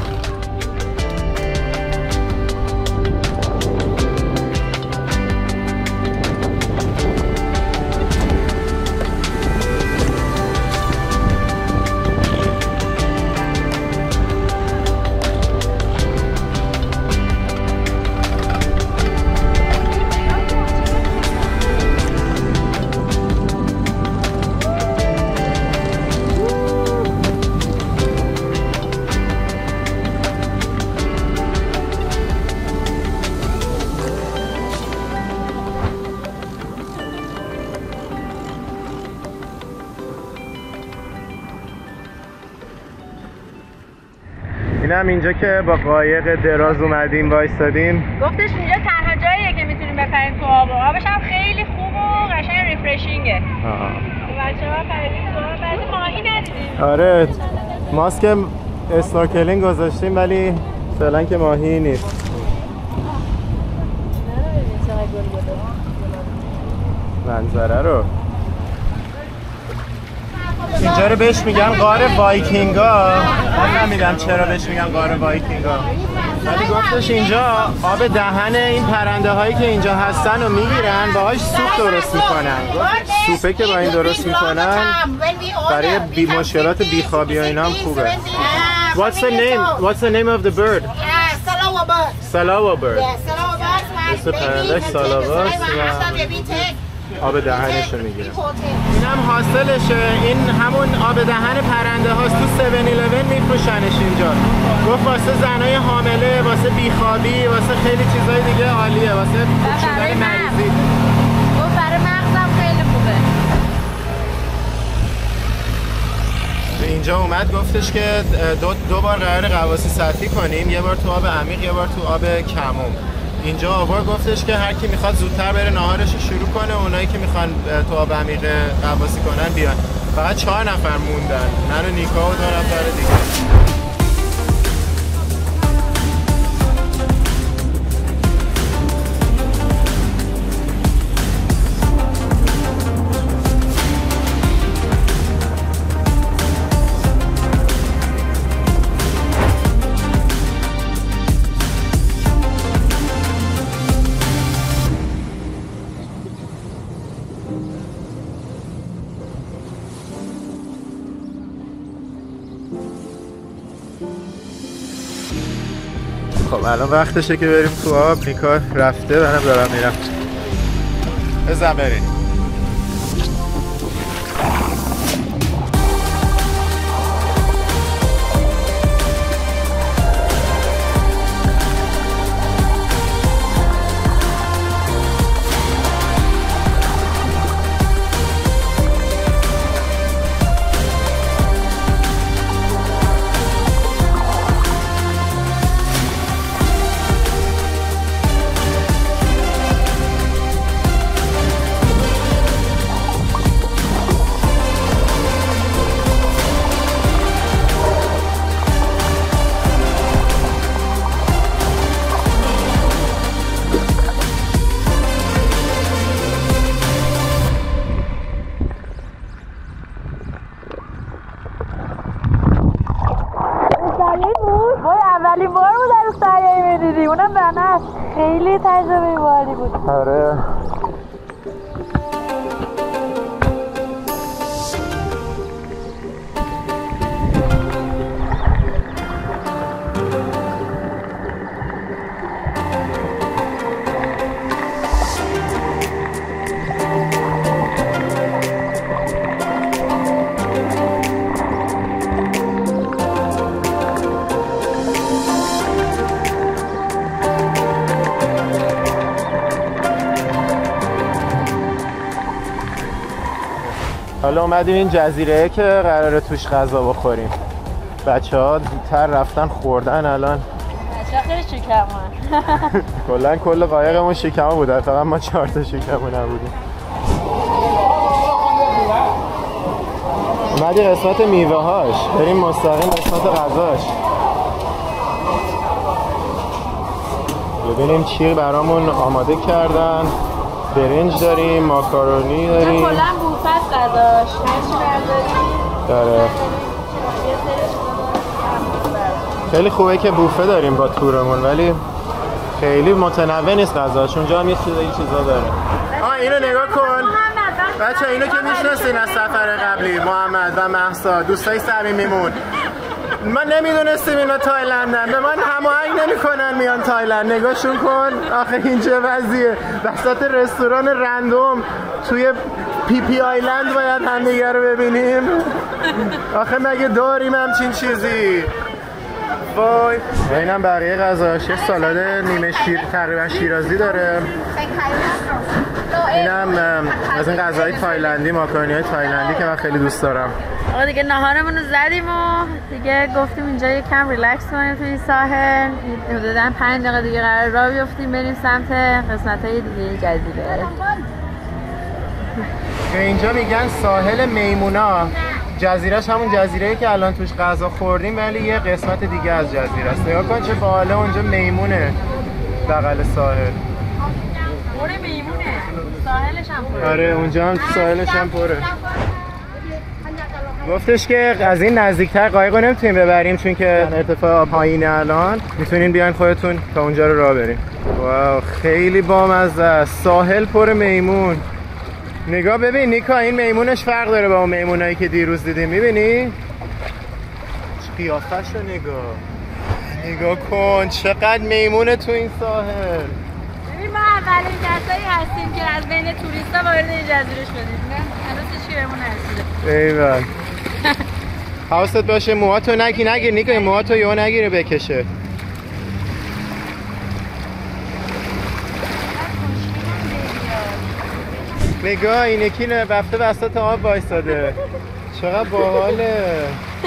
اینم اینجا که با قایق دراز اومدیم وایستادیم. گفتش اینجا تنها جاییه که میتونیم بپریم تو آب. آبش هم خیلی خوب و قشنگ ریفرشینگه. بچه‌ها پریدیم تو آب، بعضی ماهی ندیدیم. آره ماسک اسنورکلینگ گذاشتیم ولی فعلا که ماهی نیست. منظره رو اینجا رو بهش میگن غار وایکینگا. من نمیدونم چرا بهش میگن غار وایکینگا، ولی گفتش اینجا آب دهن این پرنده هایی که اینجا هستن رو میگیرن باهاش سوپ درست میکنن. سوپه که با این درست میکنن برای مشکلات بیخوابی و اینا هم خوبه. What's the name of the bird? Salawa bird. Salawa bird. Yeah, Salawa bird. مثل پرنده سالاواست و آب دهنش رو میگیرن. این هم حاصلشه، این همون آب دهن پرنده هاست. تو 7-11 میفروشنش اینجا. گفت واسه زنای حامله، واسه بیخوابی، واسه خیلی چیزای دیگه عالیه، واسه شدن مریضی. گفت برای مغزم خیلی خوبه. اینجا اومد گفتش که دو بار قرار غواصی سطحی کنیم، یه بار تو آب عمیق یه بار تو آب کمم. اینجا آوار گفتش که هر کی میخواد زودتر بره ناهارش رو شروع کنه، اونایی که میخوان تو آب عمیق غواصی کنن بیان. فقط 4 نفر موندن، من و نیکا و 2 نفر دیگه. خب الان وقتشه که بریم تو آب. نیکا رفته، منم دارم میرم. بزن بریم. آره حالا اومدیم این جزیره که قراره توش غذا بخوریم. بچه ها زودتر رفتن خوردن. الان بچه ها خیلی شکمون کلن کل قایقمون شکمه بوده، فقط ما 4 تا شکمون نبودیم. اومدی قسمت میوه هاش، بریم مستقیم قسمت غذاش ببینیم چی برامون آماده کردن. برنج داریم، ماکارونی داریم. کلن بوفه است غذاش، هرچی برداریم داره. خیلی خوبه که بوفه داریم با تورمون، ولی خیلی متنوع نیست غذاش. اونجا هم یه چیزا داره. اینو نگاه کن بچه، اینو که میشناسین از سفر قبلی، محمد و مهسا دوستای صمیمیمون. ما نمیدونستیم اینا تایلندن، به من هماهنگ نمیکنن میان تایلند. نگاهشون کن آخه این چه وضعیه، وسط رستوران رندوم توی پی پی آیلند باید همدیگه رو ببینیم. آخه مگه داریم همچین چیزی؟ وای اینم بقیه غذاش. یه سالاد نیمه تقریبا شیرازی داره. اینم از این غذاهای تایلندی، ماکارونی های تایلندی که من خیلی دوست دارم. آقا دیگه ناهارمون رو زدیم و دیگه گفتیم اینجا یه کم ریلکس کنیم توی ساحل. حدوداً 5 دقیقه دیگه قرار راه بیفتیم بریم سمت قسمت‌های دیگه جزیره. به اینجا میگن ساحل میمونا. جزیرهش همون جزیره‌ای که الان توش غذا خوردیم، ولی یه قسمت دیگه از جزیره است. نگاه کن چه باحاله، اونجا میمونه بغل ساحل. پره میمونه، ساحلش هم پره. آره اونجا هم ساحلش هم پره. گفتش که از این نزدیکتر قایقو نمیتونیم ببریم چون که ارتفاع پایینه. الان میتونین بیاین خودتون تا اونجا رو راه بریم. واو خیلی بامزه است، ساحل پر میمون. نگاه ببین نیکا، این میمونش فرق داره با اون میمونایی که دیروز دیدیم. میبینی؟ قیافش رو نگاه کن چقدر میمونه تو این ساحل. ببین ما اولین کسایی هستیم که از بین توریستا وارد این جزیره شدیم. هنوز هیچ کی بهمون نرسیده. ایول. حواست باشه موهاتو نگیر نیکا، موهاتو یهو نگیره بکشه. نگاه این یکی رفته وسط آب وایساده، چقدر باحاله.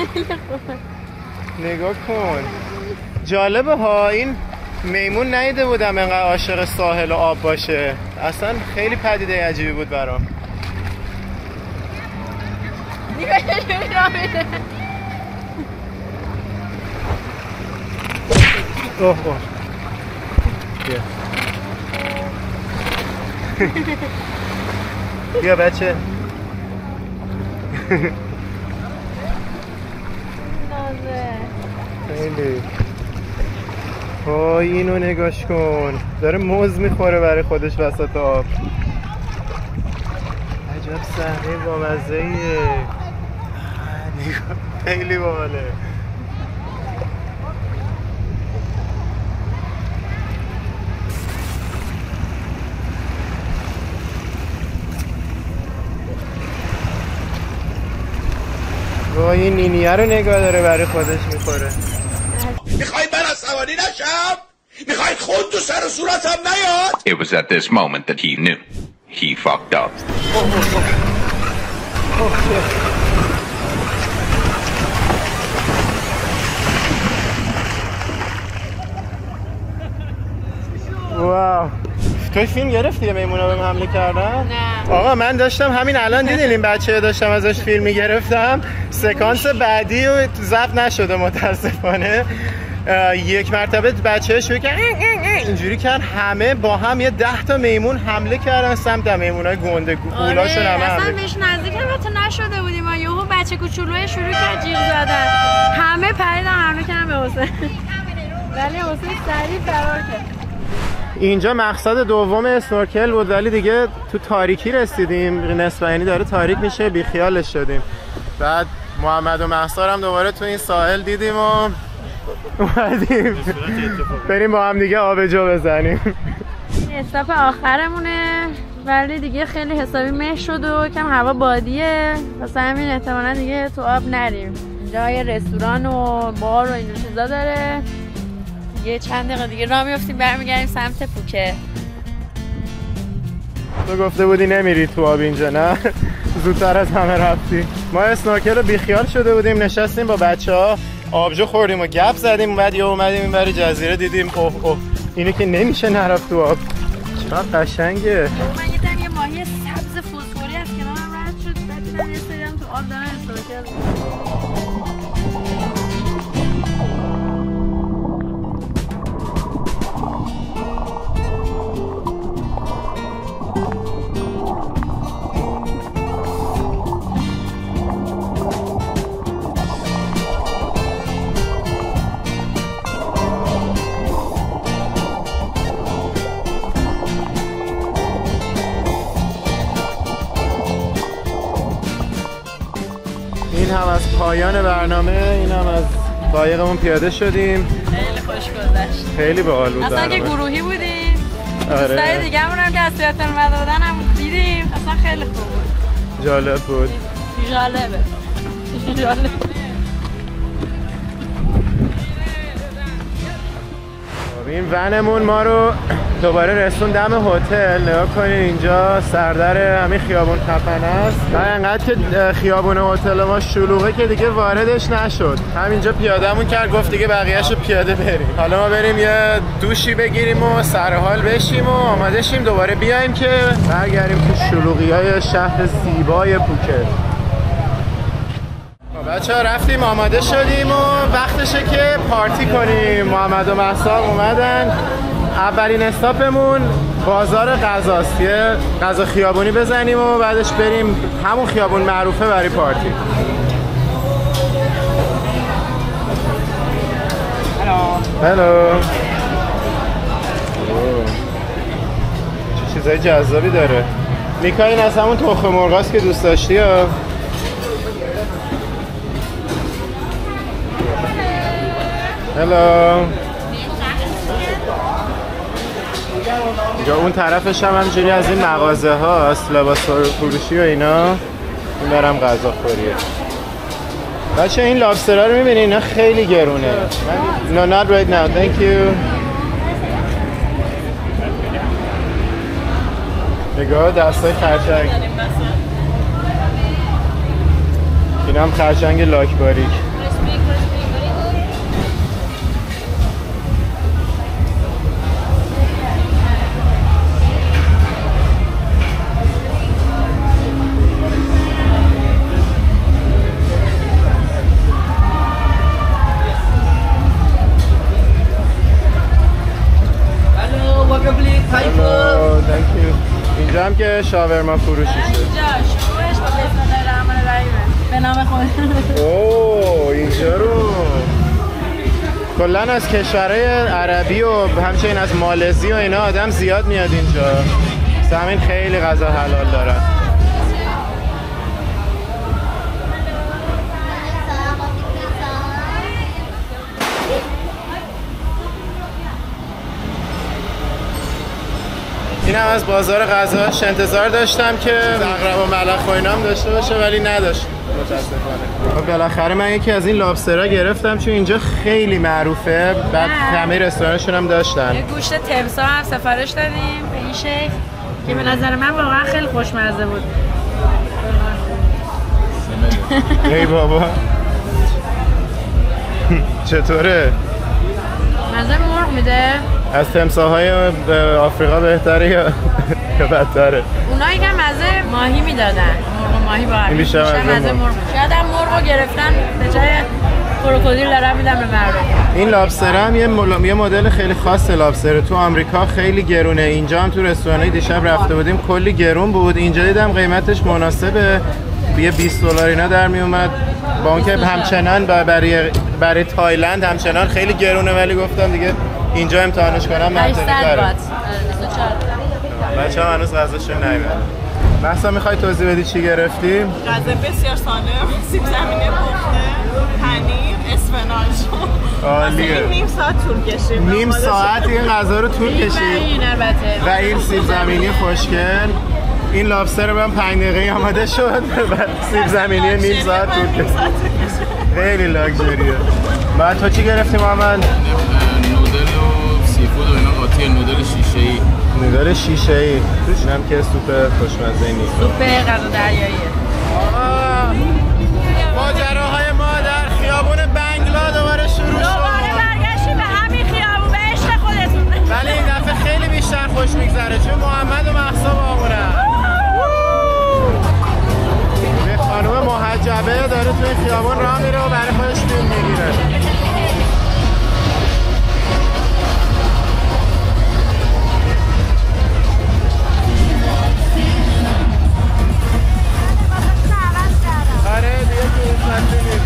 نگاه کن جالبه ها. این میمون ندیده بودم انقدر عاشق ساحل و آب باشه، اصلا خیلی پدیده عجیبی بود برام. اوه بیا بچه. خیلی اینو نگاش کن، داره موز میخوره برای خودش وسط آب. عجب صحنه بامزه‌ایه. خیلی باحاله. وای این نینیه رو نگاه داره برای خودش میخوره. میخواید من عصبانی نشم؟ میخواید خون تو سر و صورتم نیاد؟ It was at this moment that he knew he fucked up. واو توی فیلم گرفتی میمونا بهم حمله کردن؟ نه آقا من داشتم همین الان دیدین این بچه داشتم ازش فیلم میگرفتم. سکانس بعدی و ضبط نشده متاسفانه. یک مرتبه بچه شروع کرد اینجوری کرد، همه با هم یه 10 تا میمون حمله کردن سمت میمونای گنده گولاشون. همه اصلا بهش نزدیک البته نشده بودیم ما، یهو بچه کوچولوی شروع کرد جیغ زدن، همه پریدن حمله کردن به حسین. ولی حسین سریع فرار کرد. اینجا مقصد دوم اسنورکل بود ولی دیگه تو تاریکی رسیدیم، نصف یعنی داره تاریک میشه، بیخیالش شدیم. بعد محمد و مهسا هم دوباره تو این ساحل دیدیم و اومدیم بریم با هم دیگه آبجو بزنیم. استاپ آخرمونه ولی دیگه خیلی حسابی مه شد و کم هوا بادیه، واسه همین احتمالا دیگه تو آب نریم. اینجا یه رستوران و بار و این چیزا داره. یه چند دقیقه دیگه راه میافتیم برمیگردیم سمت پوکت. تو گفته بودی نمیری تو آب اینجا، نه؟ زودتر از همه رفتی. ما اسنورکل رو بیخیال شده بودیم، نشستیم با بچه‌ها آبجو خوردیم و گپ زدیم، بعد یه اومدیم این برای جزیره دیدیم اوه اینو که نمیشه نرفت تو آب. چقدر قشنگه. من یه ماهی سبز فسفوری از کنارم رد شد، بعد دیدم یه سری هم تو آب دارن اسنورکل. این هم از پایان برنامه، این هم از قایقمون پیاده شدیم. خیلی خوش گذشت. خیلی باحال بود. اصلا که گروهی بودیم. دوستای دیگه همون که از سیاتل اومده بودن هم دیدیم. اصلا خیلی خوب بود. جالب بود. جالبه. این ونمون ما رو دوباره رسون دم هتل. نگاه کنین اینجا سردر همین خیابون خفن است. انقدر که خیابون هتل ما شلوغه که دیگه واردش نشد. همینجا پیادهمون کرد، گفت دیگه بقیه‌شو پیاده بریم. حالا ما بریم یه دوشی بگیریم و سرحال بشیم و آماده شیم دوباره بیایم که برگردیم تو شلوغی‌های شهر زیبای پوکت. بچه‌ها رفتیم آماده شدیم و وقتشه که پارتی کنیم. محمد و مهسا اومدن. اولین استاپمون بازار غذاست. یه غذا خیابونی بزنیم و بعدش بریم همون خیابون معروفه برای پارتی. هلو. چه چیزای جذابی داره. میکا این از همون تخم مرغاست که دوست داشتی ها. هلو. اینجا اون طرفش هم همجوری از این مغازه هاست، لباس فروشی و اینا. این برم غذا خوریه. بچه این لابسترها رو میبینی اینا خیلی گرونه. No, not right now. Thank you. نگاه دستای خرچنگ. این هم خرچنگ لاک باریک. اینجا هم که شاورما فروشی شد. اینجا شروعش با بسم الله الرحمن الرحیم به نام خدا. اوه اینجا رو کلا از کشورهای عربی و همچنین از مالزی و اینا آدم زیاد میاد اینجا. همین خیلی غذا حلال دارن. این هم از بازار غذاش. انتظار داشتم که عقرب و ملخ و اینا هم داشته باشه ولی نداشت متاسفانه. خب بالاخره من یکی از این لابسترها گرفتم چون اینجا خیلی معروفه. بعد همه رستورانشون هم داشتن. یه گوشت تمساح هم سفارش دادیم به این شکل که به نظر من واقعا خیلی خوشمزه بود. ای بابا چطوره؟ مزه مرغ میده؟ از تمساح‌های آفریقا بهتره یا بدتره؟ اونایی که مزه ماهی میدادن، مرغ ماهی با هم بیشتر مزه مرغ. شاید هم مرغ گرفتن به جای کروکودیل دارن میدن به مردم. این لابستر هم یه مدل خیلی خاص لابستر. تو آمریکا خیلی گرونه. اینجا هم تو رستورانی دیشب رفته بودیم کلی گرون بود. اینجا دیدم قیمتش مناسبه، یه 20 دلار اینا در می اومد. با اون که همچنان برای تایلند همچنان خیلی گرونه ولی گفتم دیگه اینجا امتحانش کنم منطقی تره. بچه هم هنوز غذاشون نیومد. محسا میخوای توضیح بدی چی گرفتیم؟ غذا بسیار سالم، سیب زمینی پخته، پنیر، اسفناج. عالیه. نیم ساعت طول کشید. نیم ساعت این غذا رو طول کشید. و این سیب زمینی خوشگل. این لابستر من 5 دقیقه آماده شد و سیب زمینی نیم ساعت طول کشید. خیلی لاکچریه. بعد تو چی گرفتی محمد؟ نودل و سیفود و اینا قاطی نودل شیشه‌ای. نودل شیشه‌ای. اینم که سوپ خوشمزه نیست. سوپ غذا دریاییه. ماجراهای ما در خیابون بنگلا دوباره شروع شد. دوباره برگشتیم به همین خیابون، به عشق خودتون. ولی این دفعه خیلی بیشتر خوش میگذره چون محمد و مهسا باهمونن. یه خانوم محجبه داره توی خیابون راه میره و برای خودش فیلم میگیره. آره دیگه که این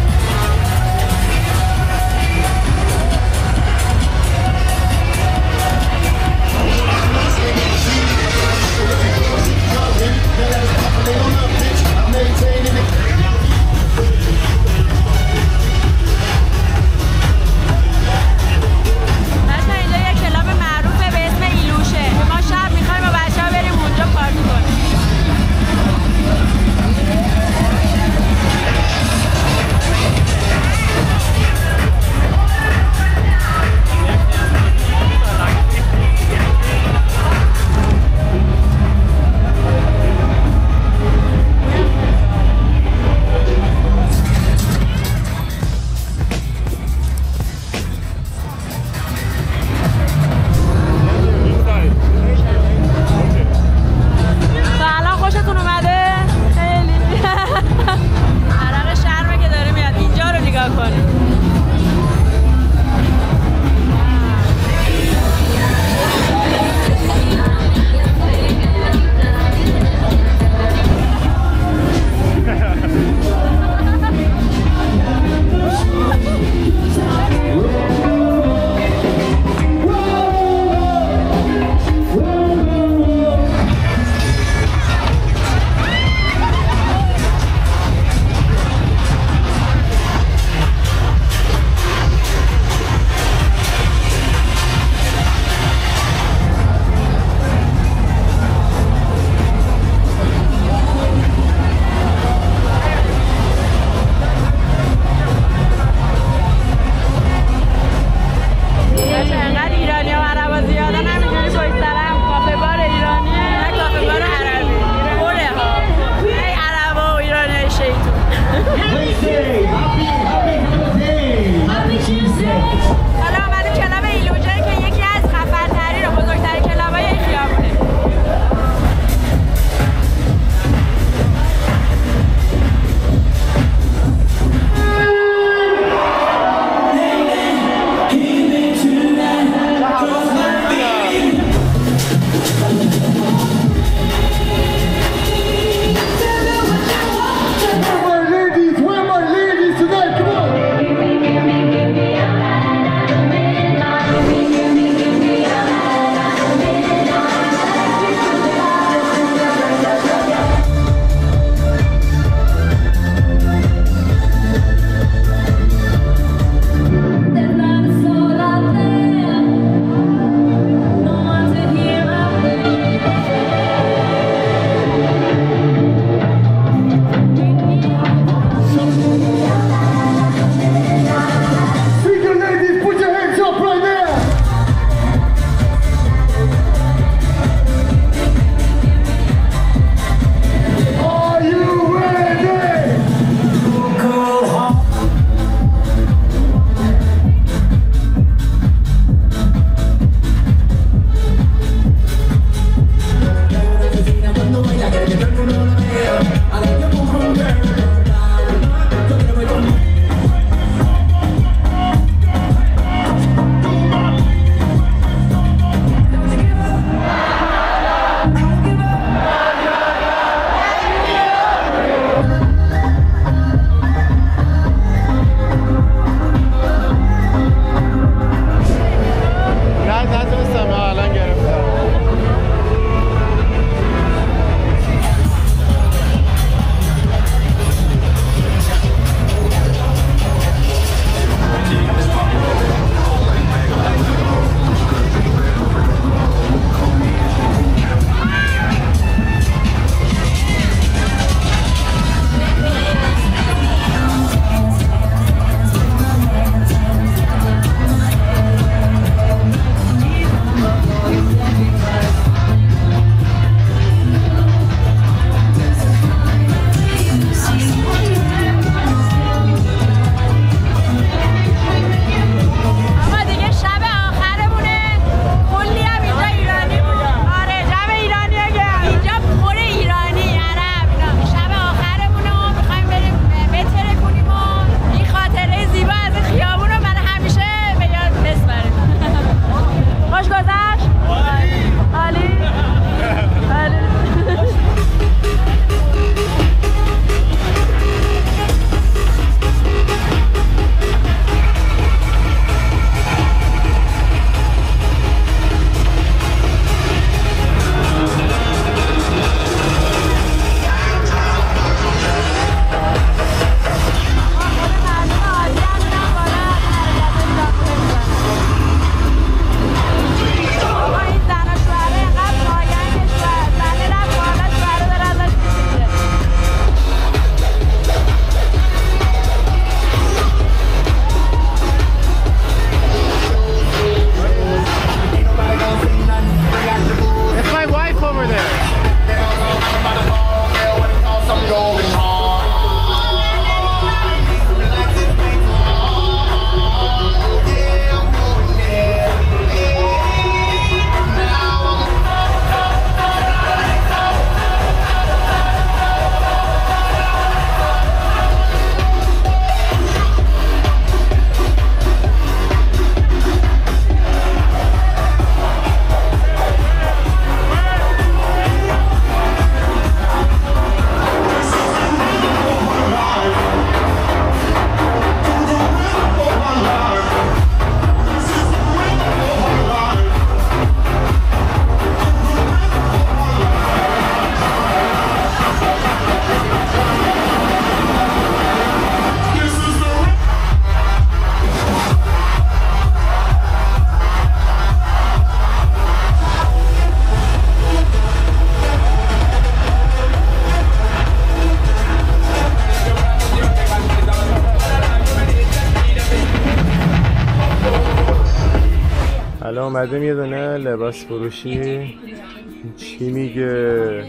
اینجا اومدیم یه دونه لباس فروشی. چی میگه؟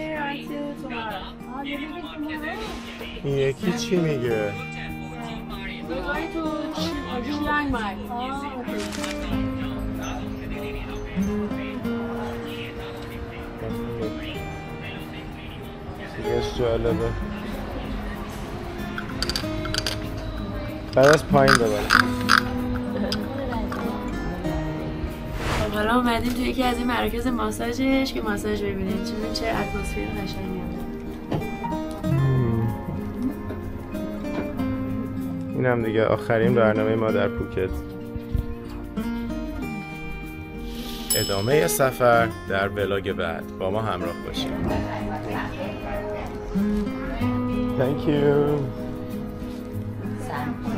این یکی چی میگه؟ دیگه جالبه. بعد از پایین ببرم. حالا اومدیم توی یکی از این مراکز ماساژش که ماساژ ببینیم چه اتمسفر قشنگی این هم دیگه آخرین برنامه ما در پوکت. ادامه سفر در ولاگ بعد با ما همراه باشید. Thank you.